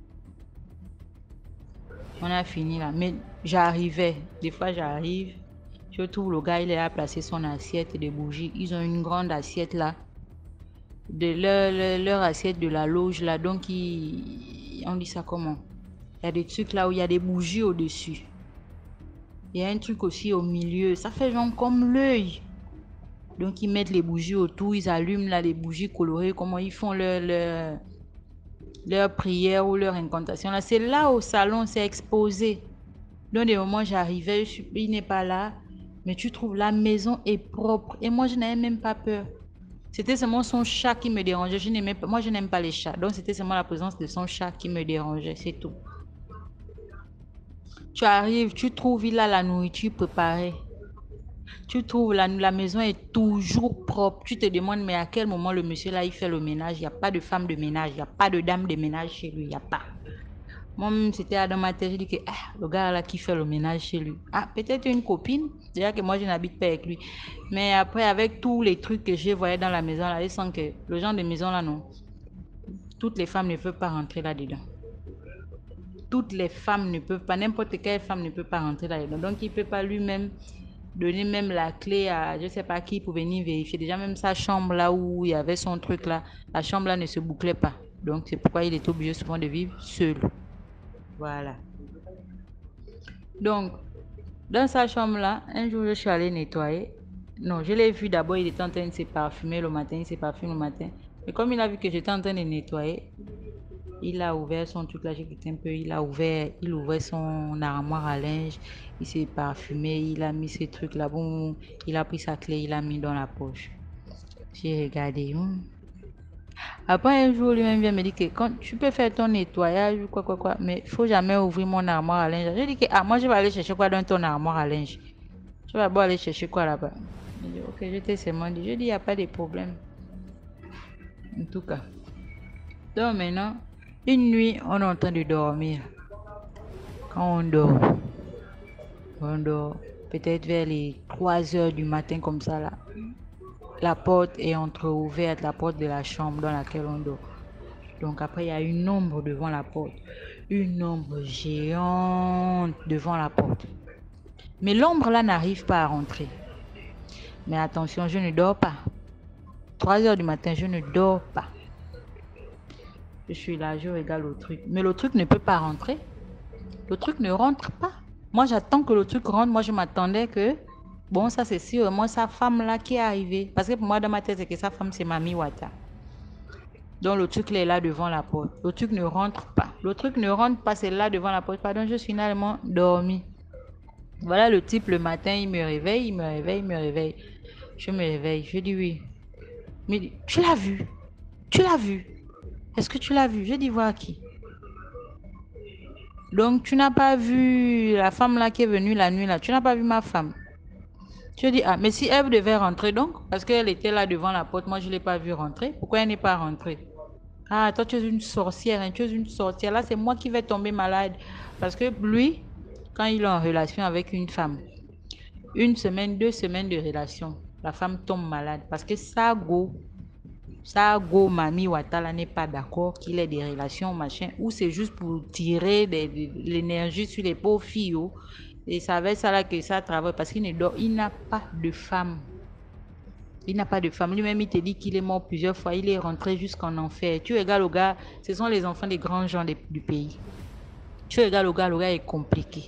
On a fini là. Mais j'arrivais, des fois j'arrive, je trouve le gars, il est là placé son assiette de bougies. Ils ont une grande assiette là, de leur, leur, leur assiette de la loge là. Donc, ils, on dit ça comment? Il y a des trucs là où il y a des bougies au-dessus. Il y a un truc aussi au milieu, ça fait genre comme l'œil. Donc, ils mettent les bougies autour, ils allument là les bougies colorées, comment ils font leur, leur, leur prière ou leur incantation. Là, c'est là au salon, c'est exposé. Donc, des moments, j'arrivais, il n'est pas là, mais tu trouves la maison est propre. Et moi, je n'avais même pas peur. C'était seulement son chat qui me dérangeait. Je n'aimais pas, moi, je n'aime pas les chats. Donc, c'était seulement la présence de son chat qui me dérangeait, c'est tout. Tu arrives, tu trouves, il a la nourriture préparée. Tu trouves la, la maison est toujours propre. Tu te demandes, mais à quel moment le monsieur là, il fait le ménage? Il n'y a pas de femme de ménage, il n'y a pas de dame de ménage chez lui, il n'y a pas. Moi-même, c'était dans ma tête, je dis que ah, le gars là qui fait le ménage chez lui. Ah, peut-être une copine, déjà que moi je n'habite pas avec lui. Mais après, avec tous les trucs que j'ai voyé dans la maison là, je sens que le genre de maison là, non. Toutes les femmes ne peuvent pas rentrer là-dedans. Toutes les femmes ne peuvent pas, n'importe quelle femme ne peut pas rentrer là-dedans. Donc, il ne peut pas lui-même donner même la clé à je ne sais pas qui pour venir vérifier. Déjà, même sa chambre là où il y avait son truc là, la chambre là ne se bouclait pas. Donc, c'est pourquoi il est obligé souvent de vivre seul. Voilà. Donc, dans sa chambre là, un jour, je suis allée nettoyer. Non, je l'ai vu d'abord, il était en train de se parfumer le matin, il se parfume le matin. Et comme il a vu que j'étais en train de nettoyer, il a ouvert son truc là, j'ai quitté un peu, il a ouvert, il ouvrait son armoire à linge, il s'est parfumé, il a mis ses trucs là, bon, il a pris sa clé, il a mis dans la poche. J'ai regardé. Hmm. Après un jour, lui-même vient me dire que quand tu peux faire ton nettoyage ou quoi, quoi, quoi, mais il ne faut jamais ouvrir mon armoire à linge. J'ai dit que, ah, moi je vais aller chercher quoi dans ton armoire à linge? Je vais d'abord aller chercher quoi là-bas? Il dit, ok, je t'ai seulement dit. Je dis, il n'y a pas de problème. En tout cas. Donc maintenant, une nuit, on est en train de dormir. Quand on dort, on dort peut-être vers les trois heures du matin comme ça là. La porte est entre-ouverte, la porte de la chambre dans laquelle on dort. Donc après, il y a une ombre devant la porte. Une ombre géante devant la porte. Mais l'ombre là n'arrive pas à rentrer. Mais attention, je ne dors pas. trois heures du matin, je ne dors pas. Je suis là, je regarde le truc. Mais le truc ne peut pas rentrer. Le truc ne rentre pas. Moi, j'attends que le truc rentre. Moi, je m'attendais que... Bon, ça, c'est sûrement sa femme-là qui est arrivée. Parce que pour moi, dans ma tête, c'est que sa femme, c'est Mami Wata. Donc, le truc, là, est là devant la porte. Le truc ne rentre pas. Le truc ne rentre pas, c'est là devant la porte. Pardon, je suis finalement dormi. Voilà le type, le matin, il me réveille, il me réveille, il me réveille. Je me réveille, je dis oui. Mais il dit, tu l'as vu? Tu l'as vu? Est-ce que tu l'as vu? Je dis, voir qui? Donc, tu n'as pas vu la femme là qui est venue la nuit là. Tu n'as pas vu ma femme? Je dis, ah, mais si elle devait rentrer donc, parce qu'elle était là devant la porte, moi je ne l'ai pas vue rentrer. Pourquoi elle n'est pas rentrée? Ah, toi tu es une sorcière, hein, tu es une sorcière. Là, c'est moi qui vais tomber malade. Parce que lui, quand il est en relation avec une femme, une semaine, deux semaines de relation, la femme tombe malade. Parce que sa go, sa go, Mami Ouattara n'est pas d'accord qu'il ait des relations, machin, ou c'est juste pour tirer de, de, de l'énergie sur les pauvres filles. Oh. Et c'est avec ça là que ça travaille parce qu'il ne dort, il n'a pas de femme. Il n'a pas de femme. Lui-même, il te dit qu'il est mort plusieurs fois. Il est rentré jusqu'en enfer. Tu regardes le gars, ce sont les enfants des grands gens de, du pays. Tu regardes le gars, le gars est compliqué.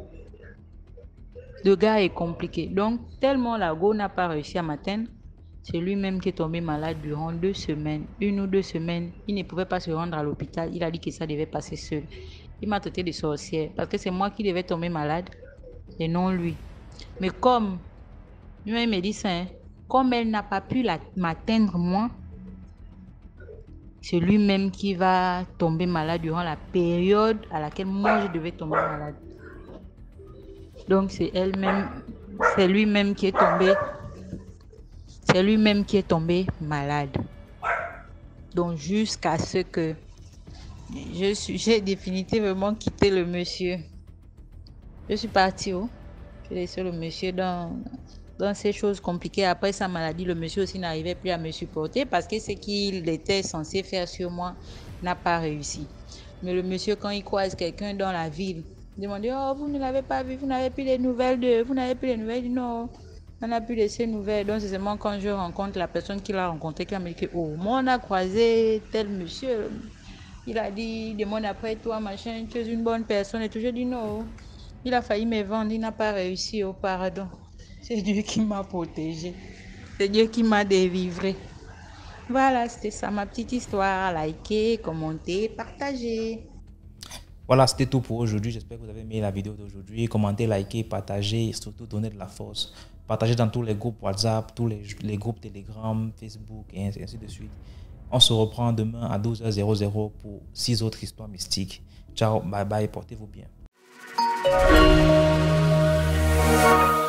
Le gars est compliqué. Donc, tellement la go n'a pas réussi à m'atteindre, c'est lui-même qui est tombé malade durant deux semaines. Une ou deux semaines, il ne pouvait pas se rendre à l'hôpital. Il a dit que ça devait passer seul. Il m'a traité de sorcière parce que c'est moi qui devais tomber malade et non lui. Mais comme, lui-même me dit ça, hein, comme elle n'a pas pu m'atteindre moi, c'est lui-même qui va tomber malade durant la période à laquelle moi je devais tomber malade. Donc c'est elle-même, c'est lui-même qui est tombé, c'est lui-même qui est tombé malade. Donc jusqu'à ce que je suis, j'ai définitivement quitté le monsieur. Je suis partie, oh. J'ai laissé le monsieur dans, dans ces choses compliquées. Après sa maladie, le monsieur aussi n'arrivait plus à me supporter parce que ce qu'il était censé faire sur moi n'a pas réussi. Mais le monsieur, quand il croise quelqu'un dans la ville, il demande, oh, vous ne l'avez pas vu, vous n'avez plus les nouvelles de, vous n'avez plus les nouvelles. Il dit, non, on n'a plus de ces nouvelles. Donc c'est seulement quand je rencontre la personne qui l'a rencontré, qui m'a dit que, oh, moi on a croisé tel monsieur. Il a dit, il demande après toi, machin, tu es une bonne personne. Et tout, je dis non. Il a failli me vendre, il n'a pas réussi, au pardon. C'est Dieu qui m'a protégé. C'est Dieu qui m'a délivré. Voilà, c'était ça ma petite histoire. Likez, commentez, partagez. Voilà, c'était tout pour aujourd'hui. J'espère que vous avez aimé la vidéo d'aujourd'hui. Commentez, likez, partagez et surtout donnez de la force. Partagez dans tous les groupes WhatsApp, tous les, les groupes Telegram, Facebook et ainsi, ainsi de suite. On se reprend demain à douze heures pour six autres histoires mystiques. Ciao, bye bye, portez-vous bien. Thank you.